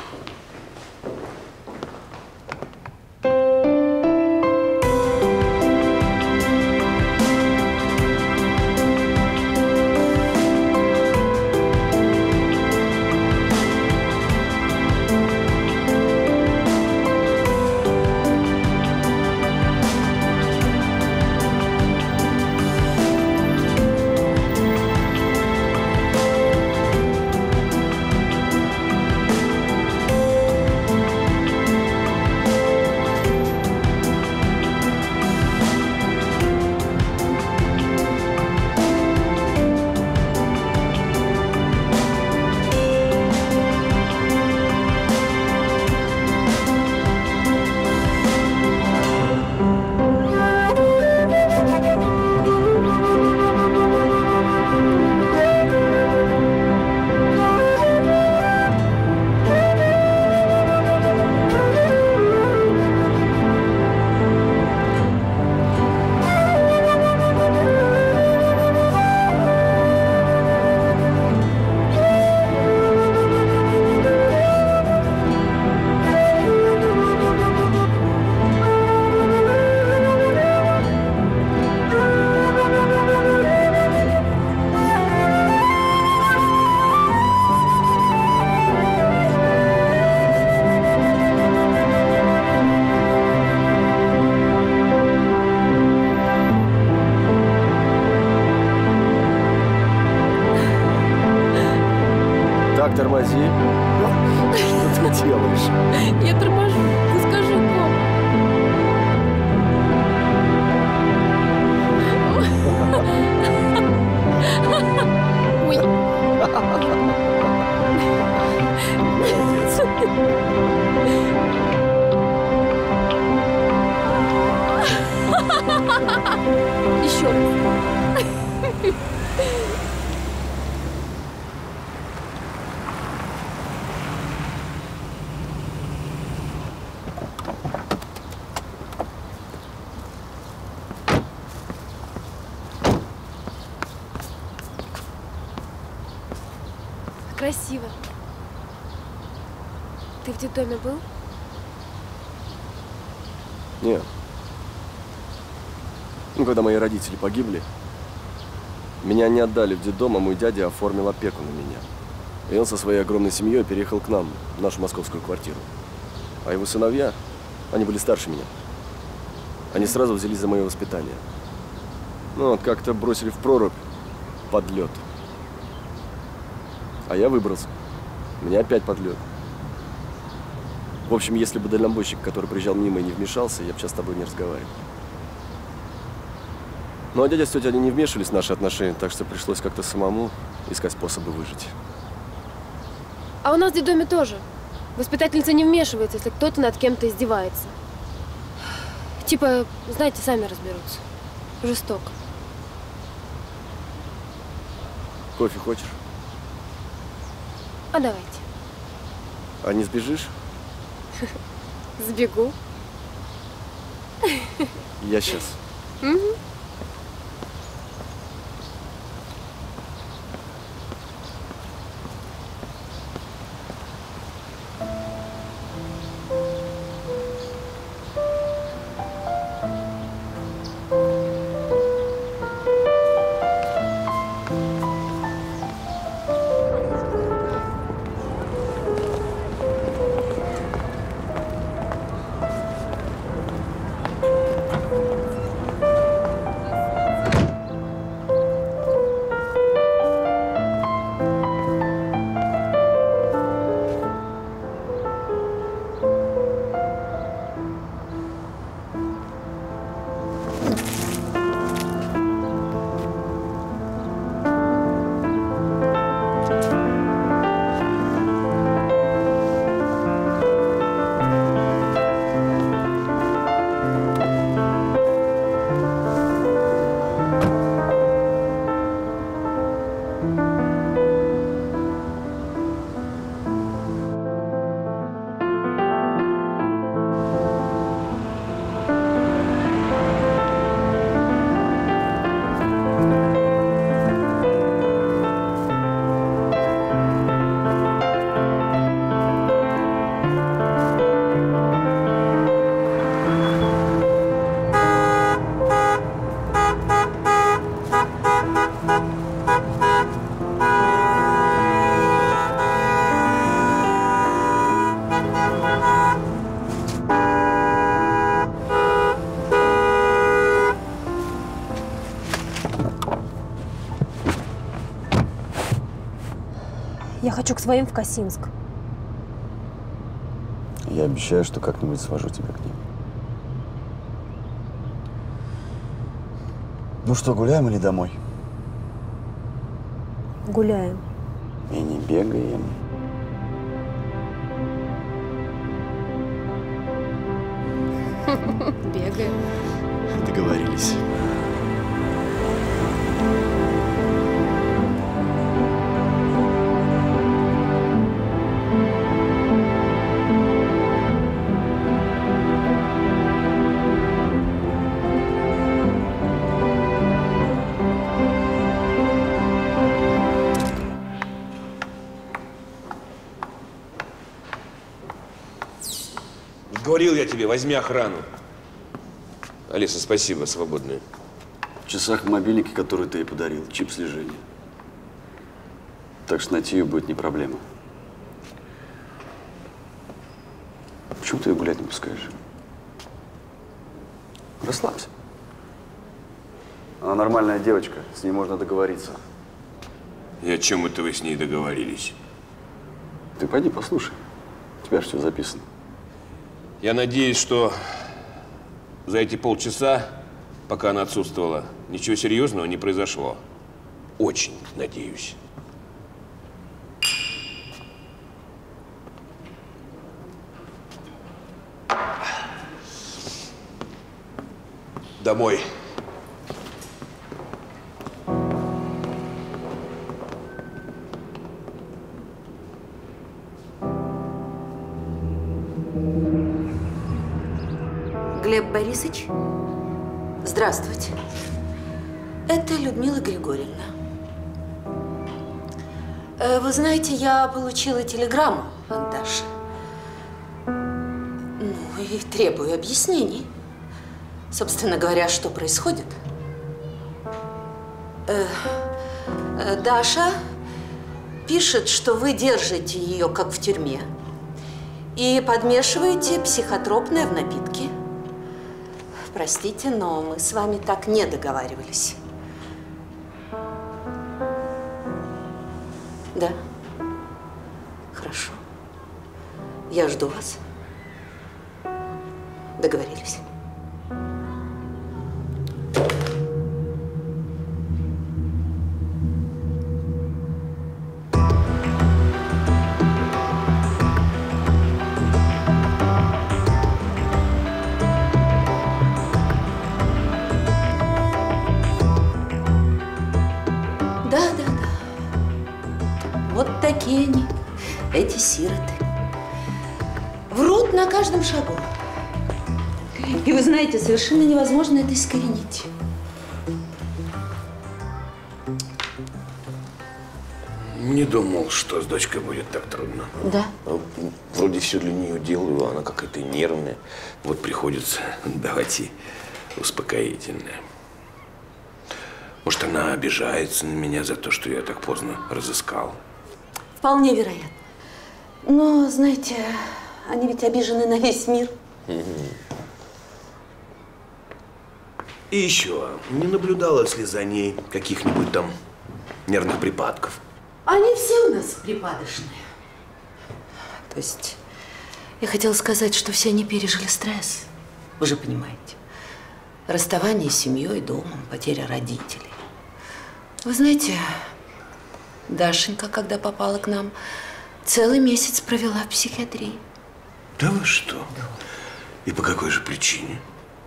S4: Так, тормози. Что ты делаешь?
S6: Я торможу. Ты скажи, Коп. Ой. Еще раз. Красиво. Ты в детдоме был?
S4: Нет. Ну, когда мои родители погибли, меня не отдали в детдом, а мой дядя оформил опеку на меня. И он со своей огромной семьей переехал к нам, в нашу московскую квартиру. А его сыновья, они были старше меня. Они сразу взялись за мое воспитание. Ну, вот как-то бросили в прорубь под лед. А я выбрался. Меня опять под лед. В общем, если бы дальнобойщик, который приезжал мимо и не вмешался, я бы сейчас с тобой не разговаривал. Ну, а дядя с тетей, они не вмешивались в наши отношения, так что пришлось как-то самому искать способы выжить.
S6: А у нас в детдоме тоже. Воспитательница не вмешивается, если кто-то над кем-то издевается. Типа, знаете, сами разберутся. Жестоко.
S4: Кофе хочешь?
S6: А давайте.
S4: А не сбежишь?
S6: Сбегу.
S4: Я сейчас.
S6: Угу. Я хочу к своим в Касимск.
S4: Я обещаю, что как-нибудь свожу тебя к ним. Ну что, гуляем или домой?
S6: Гуляем.
S4: И не бегаем.
S6: Бегаем.
S4: Договорились.
S9: Говорил я тебе, возьми охрану. Алиса, спасибо, свободная.
S4: В часах в мобильнике, который ты ей подарил, чип слежения. Так что найти ее будет не проблема. Почему ты ее гулять не пускаешь? Расслабься. Она нормальная девочка, с ней можно договориться.
S9: И о чем это вы с ней договорились?
S4: Ты пойди послушай. У тебя же все записано.
S9: Я надеюсь, что за эти полчаса, пока она отсутствовала, ничего серьезного не произошло. Очень надеюсь. Домой.
S1: Глеб Борисович, здравствуйте. Это Людмила Григорьевна. Э, Вы знаете, я получила телеграмму от Даши. Ну и требую объяснений. Собственно говоря, что происходит? Э, э, Даша пишет, что вы держите ее как в тюрьме и подмешиваете психотропное в напитки. Простите, но мы с вами так не договаривались. Да? Хорошо. Я жду вас. Договорились? Такие они, эти сироты. Врут на каждом шагу. И вы знаете, совершенно невозможно это искоренить.
S9: Не думал, что с дочкой будет так трудно.
S1: Да.
S9: Вроде все для нее делаю, а она какая-то нервная. Вот приходится давать ей успокоительное. Может, она обижается на меня за то, что я так поздно разыскал.
S1: Вполне вероятно. Но, знаете, они ведь обижены на весь мир.
S9: И еще, не наблюдалось ли за ней каких-нибудь там нервных припадков?
S1: Они все у нас припадочные. То есть, я хотела сказать, что все они пережили стресс. Вы же понимаете. Расставание с семьей, домом, потеря родителей. Вы знаете, Дашенька, когда попала к нам, целый месяц провела в психиатрии.
S9: Да вы что? И по какой же причине?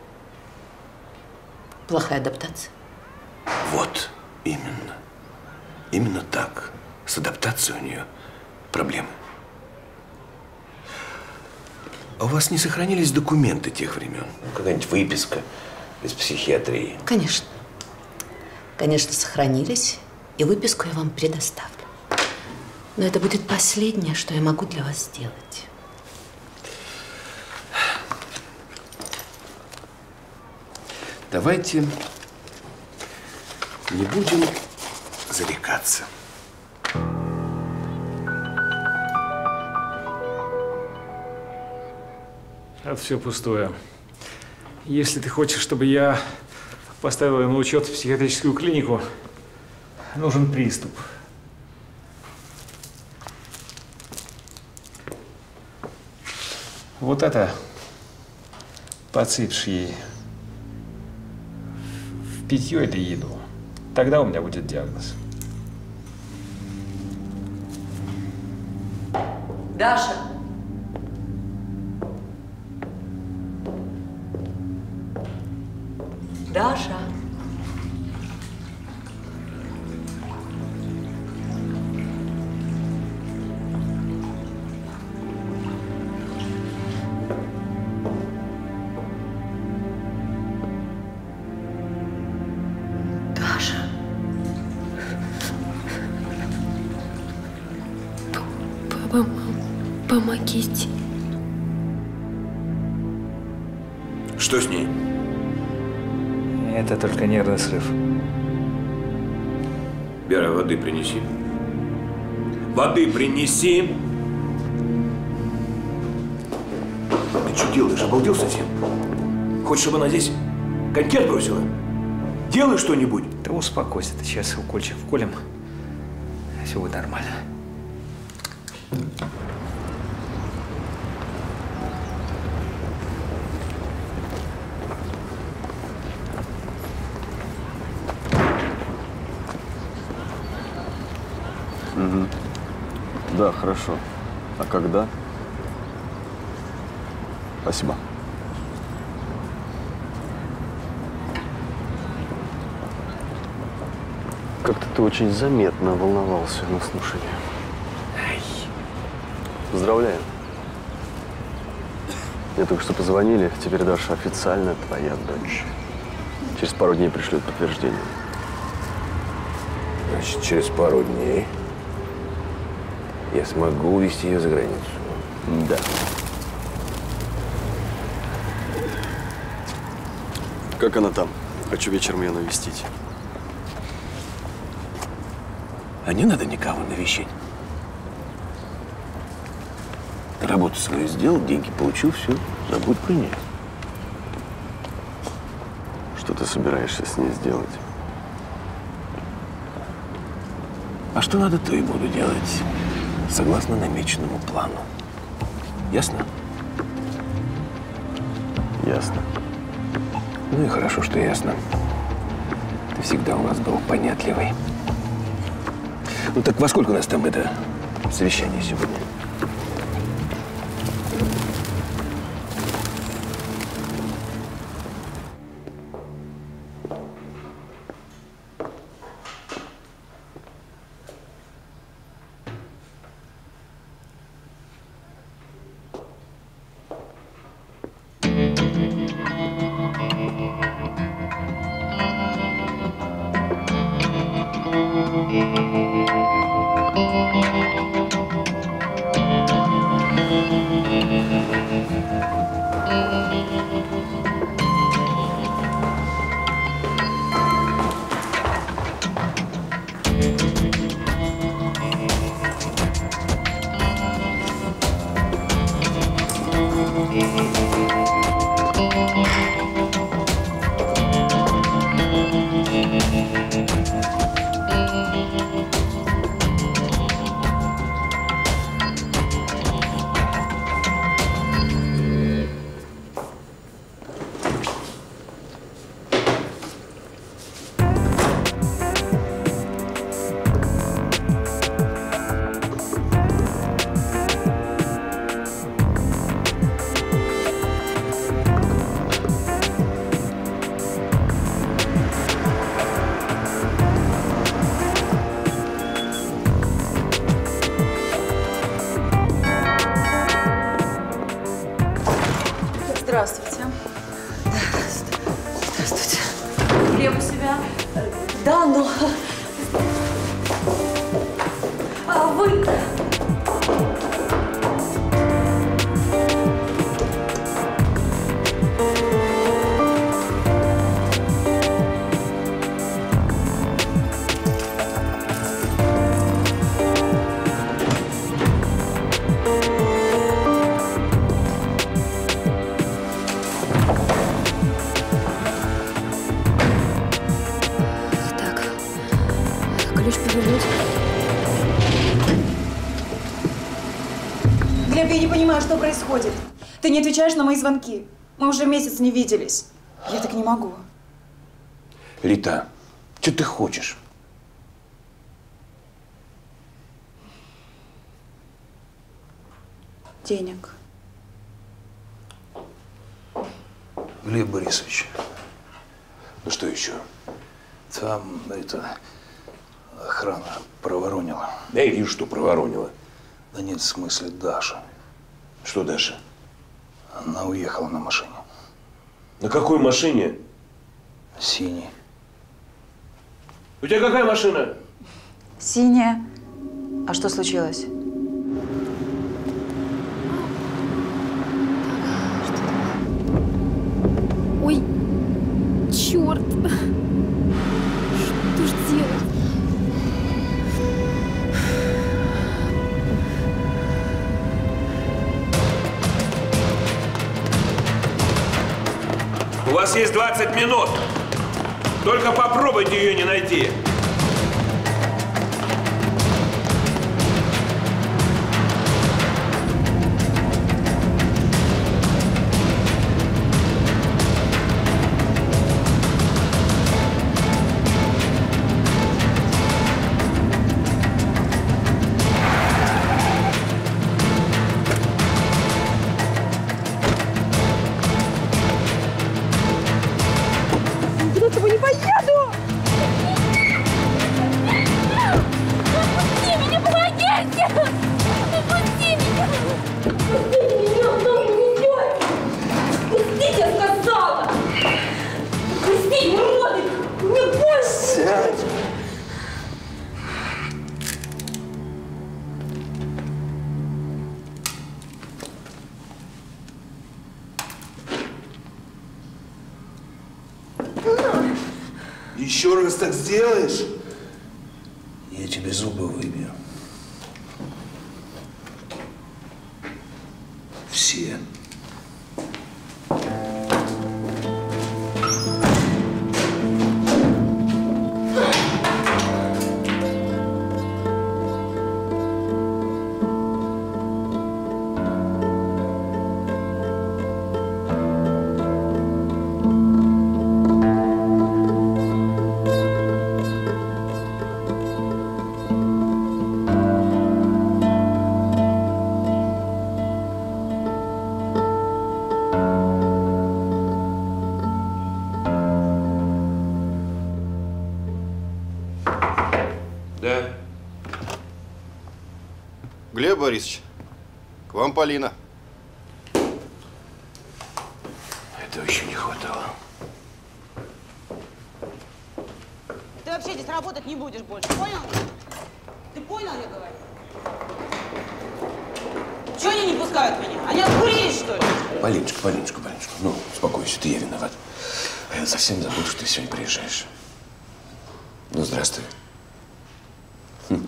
S1: Плохая адаптация.
S9: Вот, именно. Именно так. С адаптацией у нее проблемы. А у вас не сохранились документы тех времен? Какая-нибудь выписка из психиатрии?
S1: Конечно. Конечно, сохранились. И выписку я вам предоставлю. Но это будет последнее, что я могу для вас сделать.
S9: Давайте не будем зарекаться.
S18: Это все пустое. Если ты хочешь, чтобы я поставил ее на учет в психиатрическую клинику, нужен приступ. Вот это подсыпешь ей в питье или еду. Тогда у меня будет диагноз.
S1: Даша! Даша! Даша!
S6: Папа, помогите.
S9: Что с ней?
S18: Это только нервный срыв.
S9: Вера, воды принеси. Воды принеси! Ты что делаешь? Обалдел совсем? Хочешь, чтобы она здесь коньки отбросила? Делай что-нибудь.
S18: Да успокойся, ты сейчас укольчик вколем. Все будет нормально.
S4: Угу. Да, хорошо. А когда? Спасибо.
S13: Как-то ты очень заметно волновался на слушании. Поздравляю. Мне только что позвонили, теперь Даша официально твоя дочь. Через пару дней пришлют подтверждение.
S9: Значит, через пару дней я смогу увезти ее за границу.
S13: Да.
S4: Как она там? Хочу вечером ее навестить.
S9: А не надо никого навещать. Ты работу свою сделал, деньги получил, все, забудь про нее.
S4: Что ты собираешься с ней сделать?
S9: А что надо, то и буду делать, согласно намеченному плану. Ясно?
S4: Ясно.
S9: Ну и хорошо, что ясно. Ты всегда у нас был понятливый. Ну так во сколько у нас там это совещание сегодня?
S21: Здравствуйте.
S12: Здравствуйте.
S21: Глеб у себя?
S12: Да, но…
S21: А вы…
S6: Ключ повернуть.
S21: Глеб, я не понимаю, что происходит. Ты не отвечаешь на мои звонки. Мы уже месяц не виделись. Я так не могу.
S9: Рита, что ты хочешь?
S21: Денег.
S22: Глеб Борисович,
S9: Ну что еще?
S22: там это охрана проворонила.
S9: Да я вижу, что проворонила.
S22: Да нет, в смысле Даша.
S9: Что Даша?
S22: Она уехала на машине.
S9: На какой машине?
S22: Синей.
S9: У тебя какая машина?
S21: Синяя. А что случилось?
S6: Ой, черт. Что ж делать?
S9: У вас есть двадцать минут. Только попробуйте ее не найти.
S5: Еще раз так сделаешь, я тебе зубы выбью. Все.
S8: Глеб Борисович, к вам Полина.
S9: Этого еще не хватало.
S23: Ты вообще здесь работать не будешь больше, понял? Ты понял, я говорю? Чего они не пускают меня? Они откурились, что ли?
S9: Полиночка, Полиночка, Полиночка, ну, успокойся, ты я виноват. А я совсем забыл, что ты сегодня приезжаешь. Ну, здравствуй. Хм.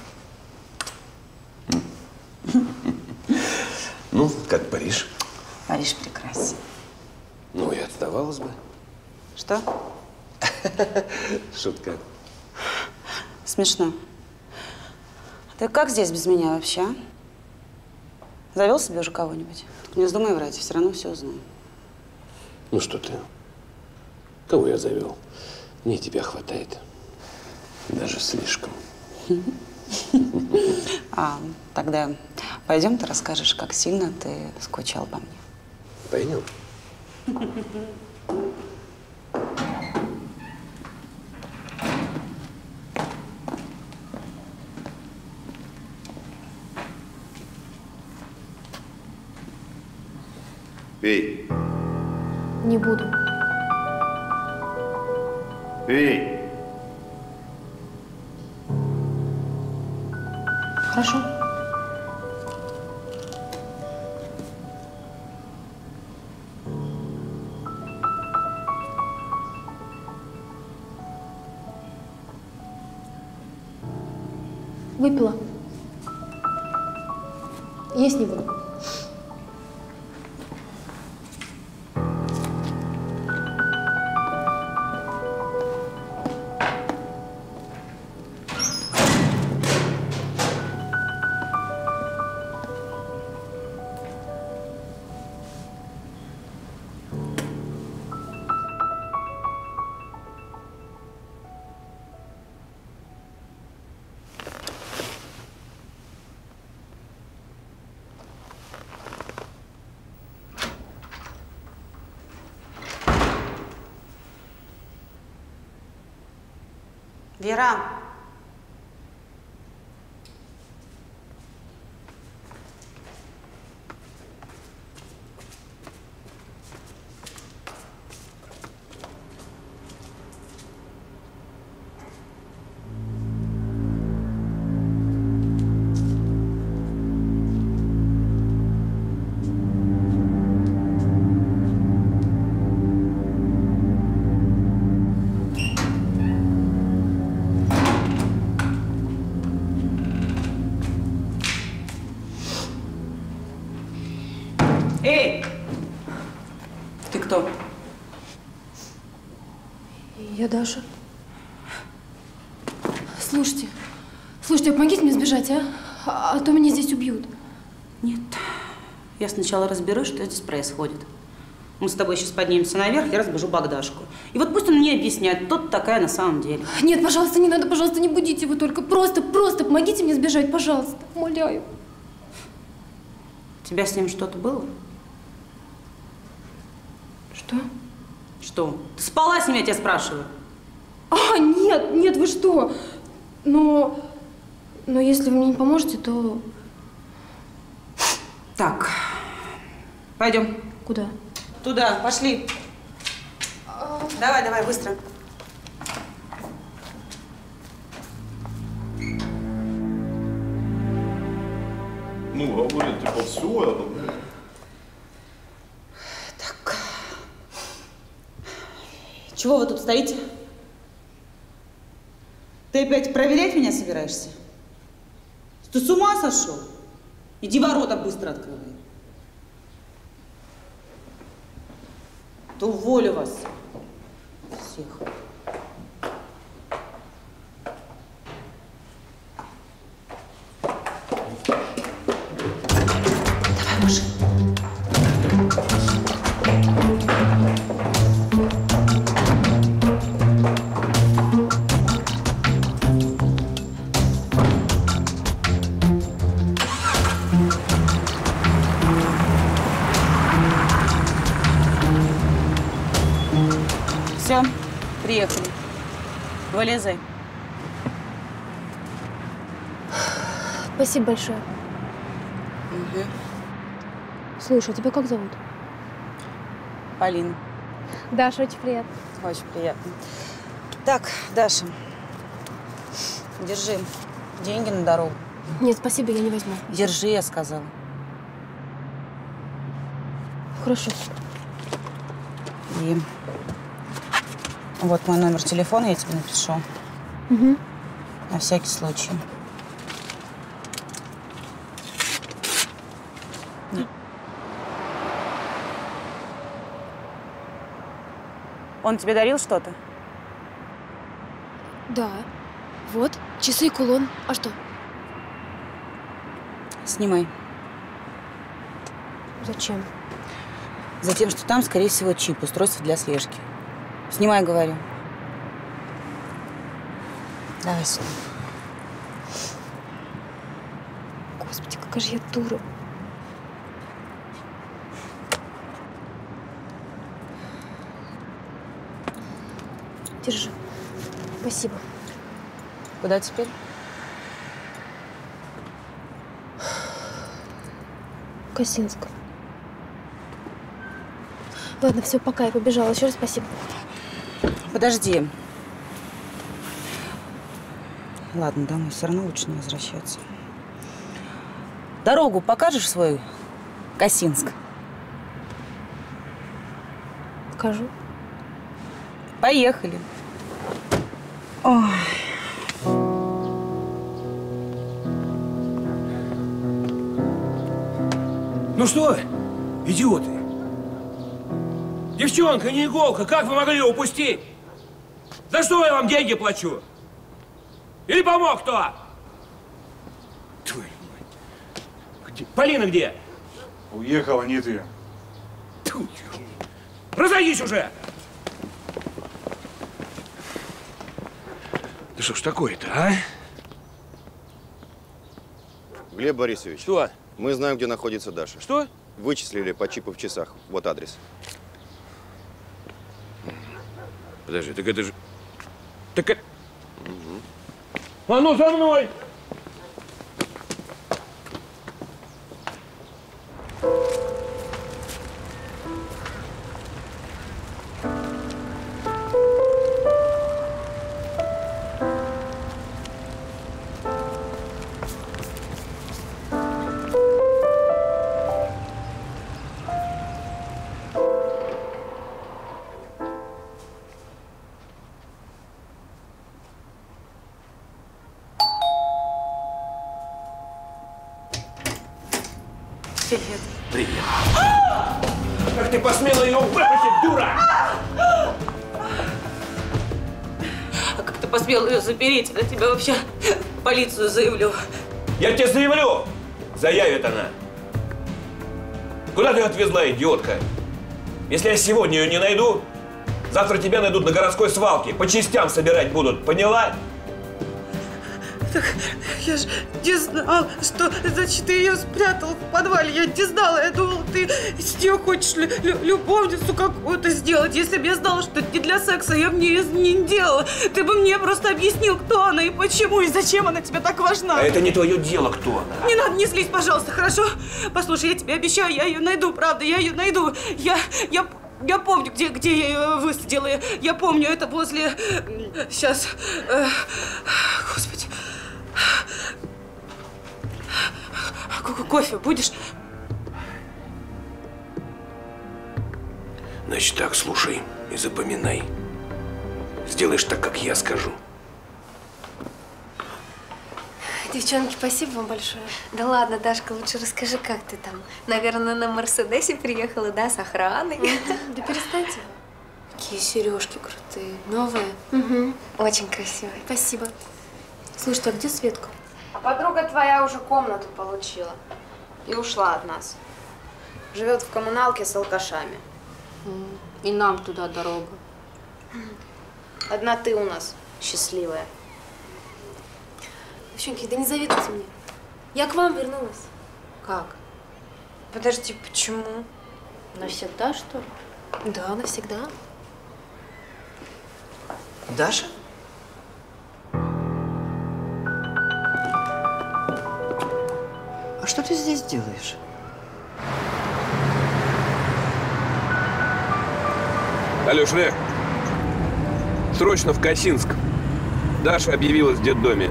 S9: Ну, как Париж?
S23: Париж прекрасен.
S9: Ну, и отдавалась бы.
S23: Что?
S9: Шутка.
S23: Смешно. Ты как здесь без меня вообще, а? Завел себе уже кого-нибудь? Не вздумай врать, все равно все узнаю.
S9: Ну что ты? Кого я завел? Мне тебя хватает. Даже слишком.
S23: А, тогда пойдем, ты расскажешь, как сильно ты скучал по мне.
S9: Пойдем.
S8: Пей.
S6: Не буду.
S8: Пей.
S6: Хорошо. Выпила. Есть не буду.
S23: Вера. Эй! Ты кто?
S6: Я Даша. Слушайте, слушайте, помогите мне сбежать, а? А, а то меня здесь убьют.
S23: Нет. Я сначала разберусь, что здесь происходит. Мы с тобой сейчас поднимемся наверх, я разбужу Богдашку. И вот пусть он мне объясняет, кто ты такая на самом деле.
S6: Нет, пожалуйста, не надо, пожалуйста, не будите его только. Просто, просто помогите мне сбежать, пожалуйста. Умоляю.
S23: У тебя с ним что-то было?
S6: Что?
S23: Что? Ты спала с ним, я тебя спрашиваю?
S6: А, нет, нет, вы что? Но, но если вы мне не поможете, то…
S23: Так, пойдем.
S6: Куда?
S23: Туда, пошли. Давай, давай, быстро.
S8: Ну, а говорят, типа, все это.
S23: Так. Чего вы тут стоите? Ты опять проверять меня собираешься? Ты с ума сошел? Иди ворота быстро открывай. То уволю вас всех.
S12: Давай, Маша.
S23: Все, приехали. Вылезай.
S6: Спасибо большое.
S23: Угу.
S6: Слушай, а тебя как зовут?
S23: Полина.
S6: Даша, очень приятно.
S23: Очень приятно. Так, Даша, держи деньги на дорогу.
S6: Нет, спасибо, я не возьму.
S23: Держи, я сказала.
S6: Хорошо.
S23: И вот мой номер телефона, я тебе напишу.
S6: Угу.
S23: На всякий случай. Он тебе дарил что-то?
S6: Да. Вот, часы и кулон. А что?
S23: Снимай.
S6: Зачем?
S23: Затем, что там, скорее всего, чип, устройство для слежки. Снимай, говорю. Давай сюда.
S6: Господи, какая же я дура. Держи. Спасибо.
S23: Куда теперь?
S6: Косинск. Ладно, все, пока, я побежала. Еще раз спасибо.
S23: Подожди. Ладно, домой все равно лучше не возвращаться. Дорогу покажешь свой Косинск?
S6: Покажу.
S23: Поехали. Ой.
S3: Ну что, идиоты? Девчонка, не иголка, как вы могли ее упустить? За что я вам деньги плачу? Или помог кто? Твою мать. Где? Полина где?
S15: Уехала, не ты.
S3: Тьфу. Разойдись уже! Да что ж такое-то, а?
S8: Глеб Борисович.
S3: Что?
S8: Мы знаем, где находится Даша.
S3: Что?
S8: Вычислили по чипу в часах. Вот адрес.
S3: Подожди, так это же… Так это… Угу. А ну за мной!
S23: Привет.
S3: Привет. Как ты посмела ее выпустить, дура?
S23: А как ты посмел ее запереть? Я тебя вообще в полицию заявлю.
S3: Я тебе заявлю! Заявит она. Куда ты ее отвезла, идиотка? Если я сегодня ее не найду, завтра тебя найдут на городской свалке. По частям собирать будут. Поняла?
S21: Так я же не знал, что значит ты ее спрятал в подвале. Я не знала. Я думала, ты с нее хочешь лю лю любовницу какую-то сделать. Если бы я знала, что это не для секса, я бы не, не делала. Ты бы мне просто объяснил, кто она и почему, и зачем она тебе так важна.
S3: А это не твое дело, кто она.
S21: Не надо, не злись, пожалуйста, хорошо? Послушай, я тебе обещаю, я ее найду, правда, я ее найду. Я, я, я помню, где, где я ее высадила. Я, я помню, это возле… Сейчас… Э, господи. Кофе будешь?
S9: Значит так, слушай и запоминай. Сделаешь так, как я скажу.
S6: Девчонки, спасибо вам большое.
S7: Да ладно, Дашка, лучше расскажи, как ты там. Наверное, на Мерседесе приехала, да, с охраной?
S6: Да перестаньте. Какие сережки крутые. Новые?
S7: Угу. Очень красивые.
S6: Спасибо. Слушай, а где Светка?
S2: А подруга твоя уже комнату получила и ушла от нас. Живет в коммуналке с алкашами.
S6: И нам туда дорога.
S2: Одна ты у нас счастливая.
S6: Девчонки, да не завидуйте мне. Я к вам вернулась.
S2: Как? Подожди, почему? Навсегда, что ли?
S6: Да, навсегда.
S5: Даша? А что ты здесь делаешь?
S3: Алло, Шрек, срочно в Косинск. Даша объявилась в детдоме.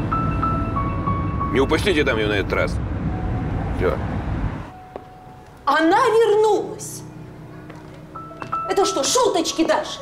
S3: Не упустите там ее на этот раз. Все.
S11: Она вернулась. Это что, шуточки, Даша?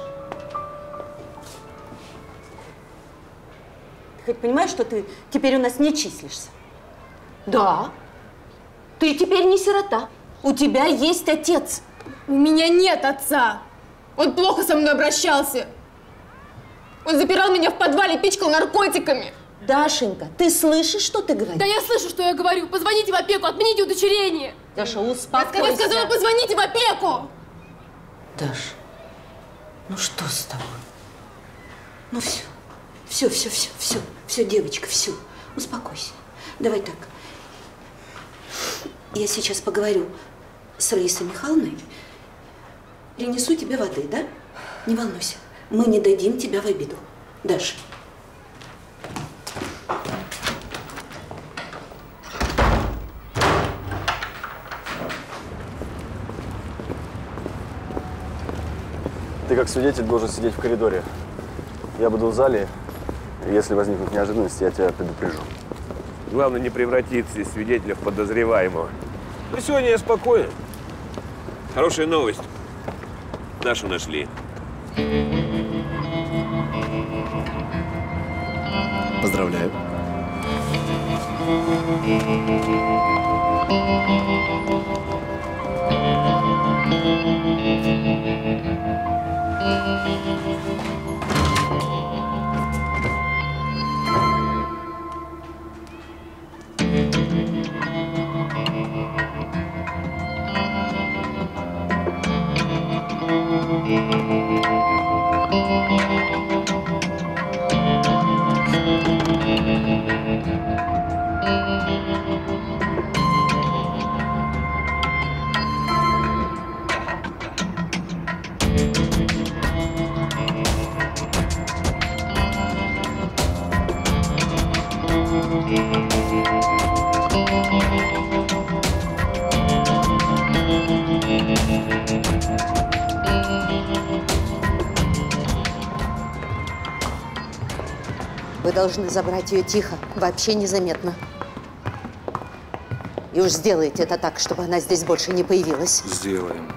S11: Ты хоть понимаешь, что ты теперь у нас не числишься? Да. Ты теперь не сирота. У тебя есть отец.
S6: У меня нет отца. Он плохо со мной обращался. Он запирал меня в подвале, пичкал наркотиками.
S11: Дашенька, ты слышишь, что ты говоришь?
S6: Да я слышу, что я говорю. Позвоните в опеку, отмените удочерение.
S11: Даша, успокойся.
S6: Я сказала, позвоните в опеку.
S12: Даш, ну что с тобой? Ну все, все, все, все, все, все, девочка, все. Успокойся. Давай так. Я сейчас поговорю с Раисой Михайловной. Принесу тебе воды, да? Не волнуйся. Мы не дадим тебя в обиду. Даша.
S13: Ты как свидетель должен сидеть в коридоре. Я буду в зале. И если возникнут неожиданности, я тебя предупрежу.
S3: Главное, не превратиться из свидетеля в подозреваемого. Но сегодня я спокоен. Хорошая новость. Дашу нашли.
S4: Поздравляю.
S12: Вы должны забрать ее тихо, вообще незаметно. И уж сделайте это так, чтобы она здесь больше не появилась.
S15: Сделаем.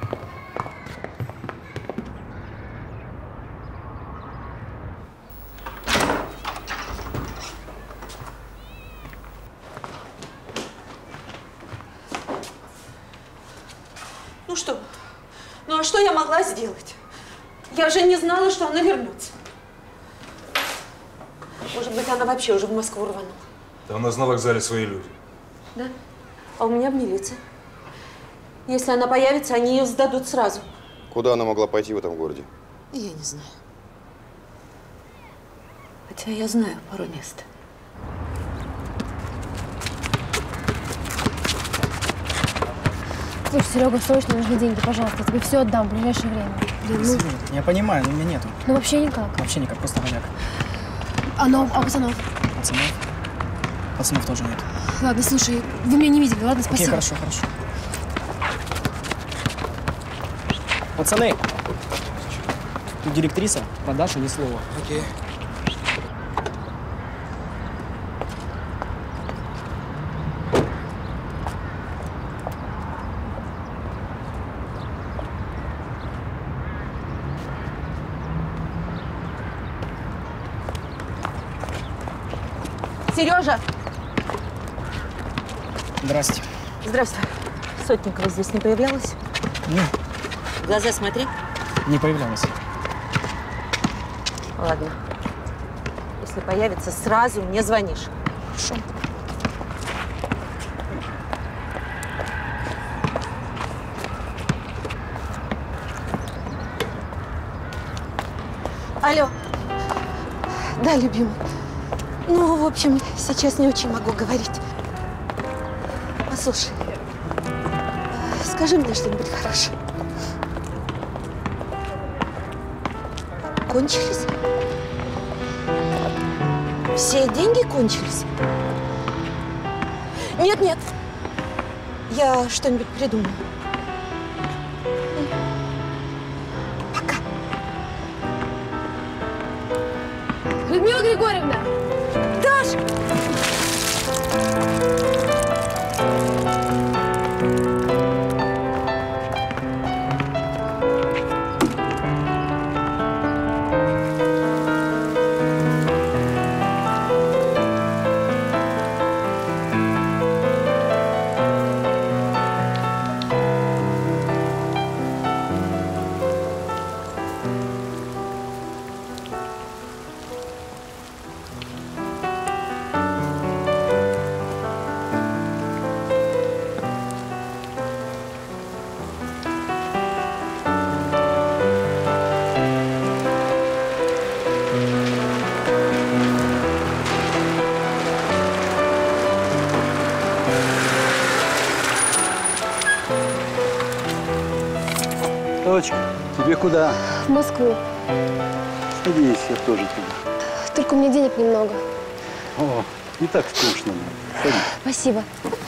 S11: Ну что? Ну а что я могла сделать? Я же не знала, что она вернется. Может быть, она вообще уже в Москву рванула.
S15: Да у нас на вокзале свои люди.
S11: Да? А у меня в милиции. Если она появится, они ее сдадут сразу.
S8: Куда она могла пойти в этом городе?
S12: Я не знаю. Хотя я знаю пару мест.
S6: Слушай, Серега, срочно нужны деньги, пожалуйста. Я тебе все отдам в ближайшее время. Блин, ну...
S10: Я понимаю, но у меня нету.
S6: Ну вообще никак.
S10: Вообще никак, просто голяк.
S6: А, ну, а пацанов?
S10: Пацанов? Пацанов тоже нет.
S6: Ладно, слушай, вы меня не видели, ладно, спасибо.
S10: Окей, хорошо, хорошо. Пацаны, тут директриса, про Дашу ни слова. Окей.
S11: Сережа!
S10: Здрасте.
S11: Здравствуй. Сотникова здесь не появлялась?
S10: Не,
S12: В глаза смотри.
S10: не появлялась.
S11: Ладно. Если появится, сразу мне звонишь.
S10: Хорошо.
S11: Алло. Да, любимый. Ну, в общем, сейчас не очень могу говорить. Послушай, скажи мне что-нибудь хорошее. Кончились? Все деньги кончились? Нет, нет. Я что-нибудь придумаю.
S6: Людмила Григорьевна!
S11: Даш!
S22: Точка, тебе куда?
S6: В Москву.
S22: Садись, я тоже туда.
S6: Только у меня денег немного.
S22: О, не так скучно. Садись.
S6: Спасибо.